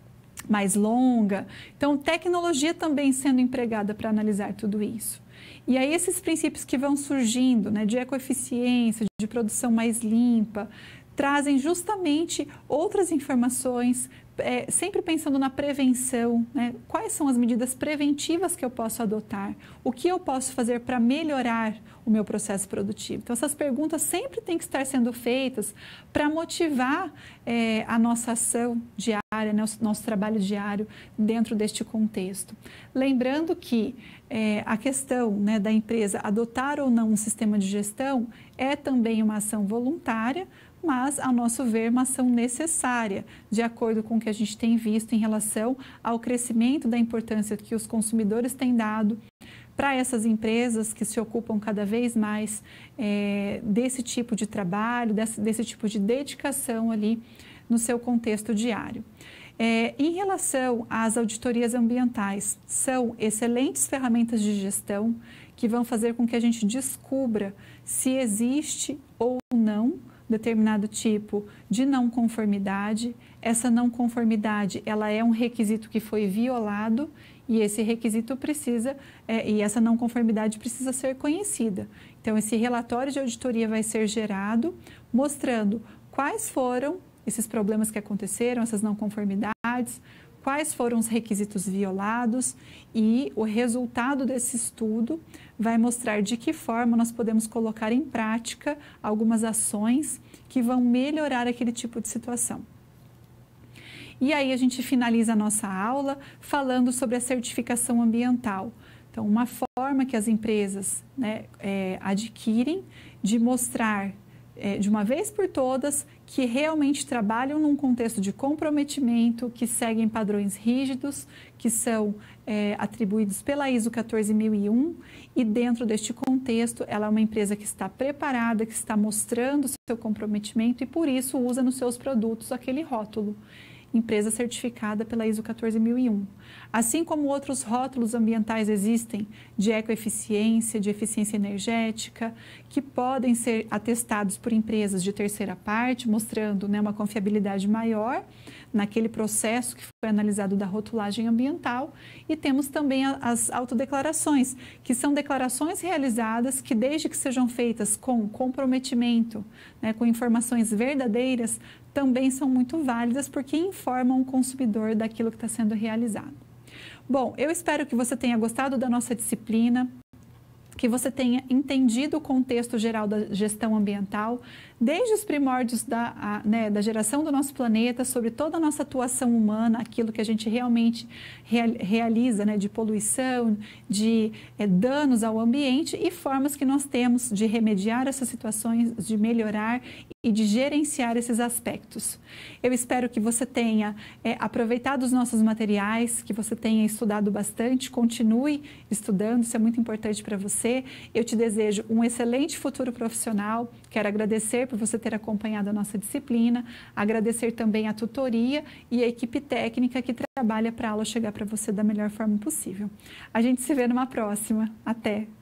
mais longa. Então, tecnologia também sendo empregada para analisar tudo isso. E aí, esses princípios que vão surgindo, né, de ecoeficiência, de produção mais limpa, trazem justamente outras informações, é, sempre pensando na prevenção, né? Quais são as medidas preventivas que eu posso adotar? O que eu posso fazer para melhorar o meu processo produtivo? Então, essas perguntas sempre têm que estar sendo feitas para motivar é, a nossa ação diária, né? O nosso trabalho diário dentro deste contexto. Lembrando que é, a questão, né, da empresa adotar ou não um sistema de gestão é também uma ação voluntária, mas, a nosso ver, uma ação necessária, de acordo com o que a gente tem visto em relação ao crescimento da importância que os consumidores têm dado para essas empresas que se ocupam cada vez mais é, desse tipo de trabalho, desse, desse tipo de dedicação ali no seu contexto diário. É, em relação às auditorias ambientais, são excelentes ferramentas de gestão que vão fazer com que a gente descubra se existe ou não determinado tipo de não conformidade. Essa não conformidade, ela é um requisito que foi violado e esse requisito precisa, é, e essa não conformidade precisa ser conhecida. Então, esse relatório de auditoria vai ser gerado mostrando quais foram esses problemas que aconteceram, essas não conformidades, quais foram os requisitos violados e o resultado desse estudo vai mostrar de que forma nós podemos colocar em prática algumas ações que vão melhorar aquele tipo de situação. E aí a gente finaliza a nossa aula falando sobre a certificação ambiental. Então, uma forma que as empresas, né, é, adquirem de mostrar É, de uma vez por todas, que realmente trabalham num contexto de comprometimento, que seguem padrões rígidos, que são é, atribuídos pela I S O quatorze mil e um, e dentro deste contexto, ela é uma empresa que está preparada, que está mostrando seu comprometimento e por isso usa nos seus produtos aquele rótulo. empresa certificada pela I S O quatorze mil e um. Assim como outros rótulos ambientais existem de ecoeficiência, de eficiência energética, que podem ser atestados por empresas de terceira parte, mostrando, né, uma confiabilidade maior naquele processo que foi analisado da rotulagem ambiental. E temos também as autodeclarações, que são declarações realizadas que, desde que sejam feitas com comprometimento, né, com informações verdadeiras, também são muito válidas porque informam o consumidor daquilo que está sendo realizado. Bom, eu espero que você tenha gostado da nossa disciplina, que você tenha entendido o contexto geral da gestão ambiental, desde os primórdios da, a, né, da geração do nosso planeta, sobre toda a nossa atuação humana, aquilo que a gente realmente real, realiza, né, de poluição, de é, danos ao ambiente e formas que nós temos de remediar essas situações, de melhorar e de gerenciar esses aspectos. Eu espero que você tenha é, aproveitado os nossos materiais, que você tenha estudado bastante, continue estudando, isso é muito importante para você. Eu te desejo um excelente futuro profissional, quero agradecer por você ter acompanhado a nossa disciplina, agradecer também a tutoria e a equipe técnica que trabalha para a aula chegar para você da melhor forma possível. A gente se vê numa próxima. Até!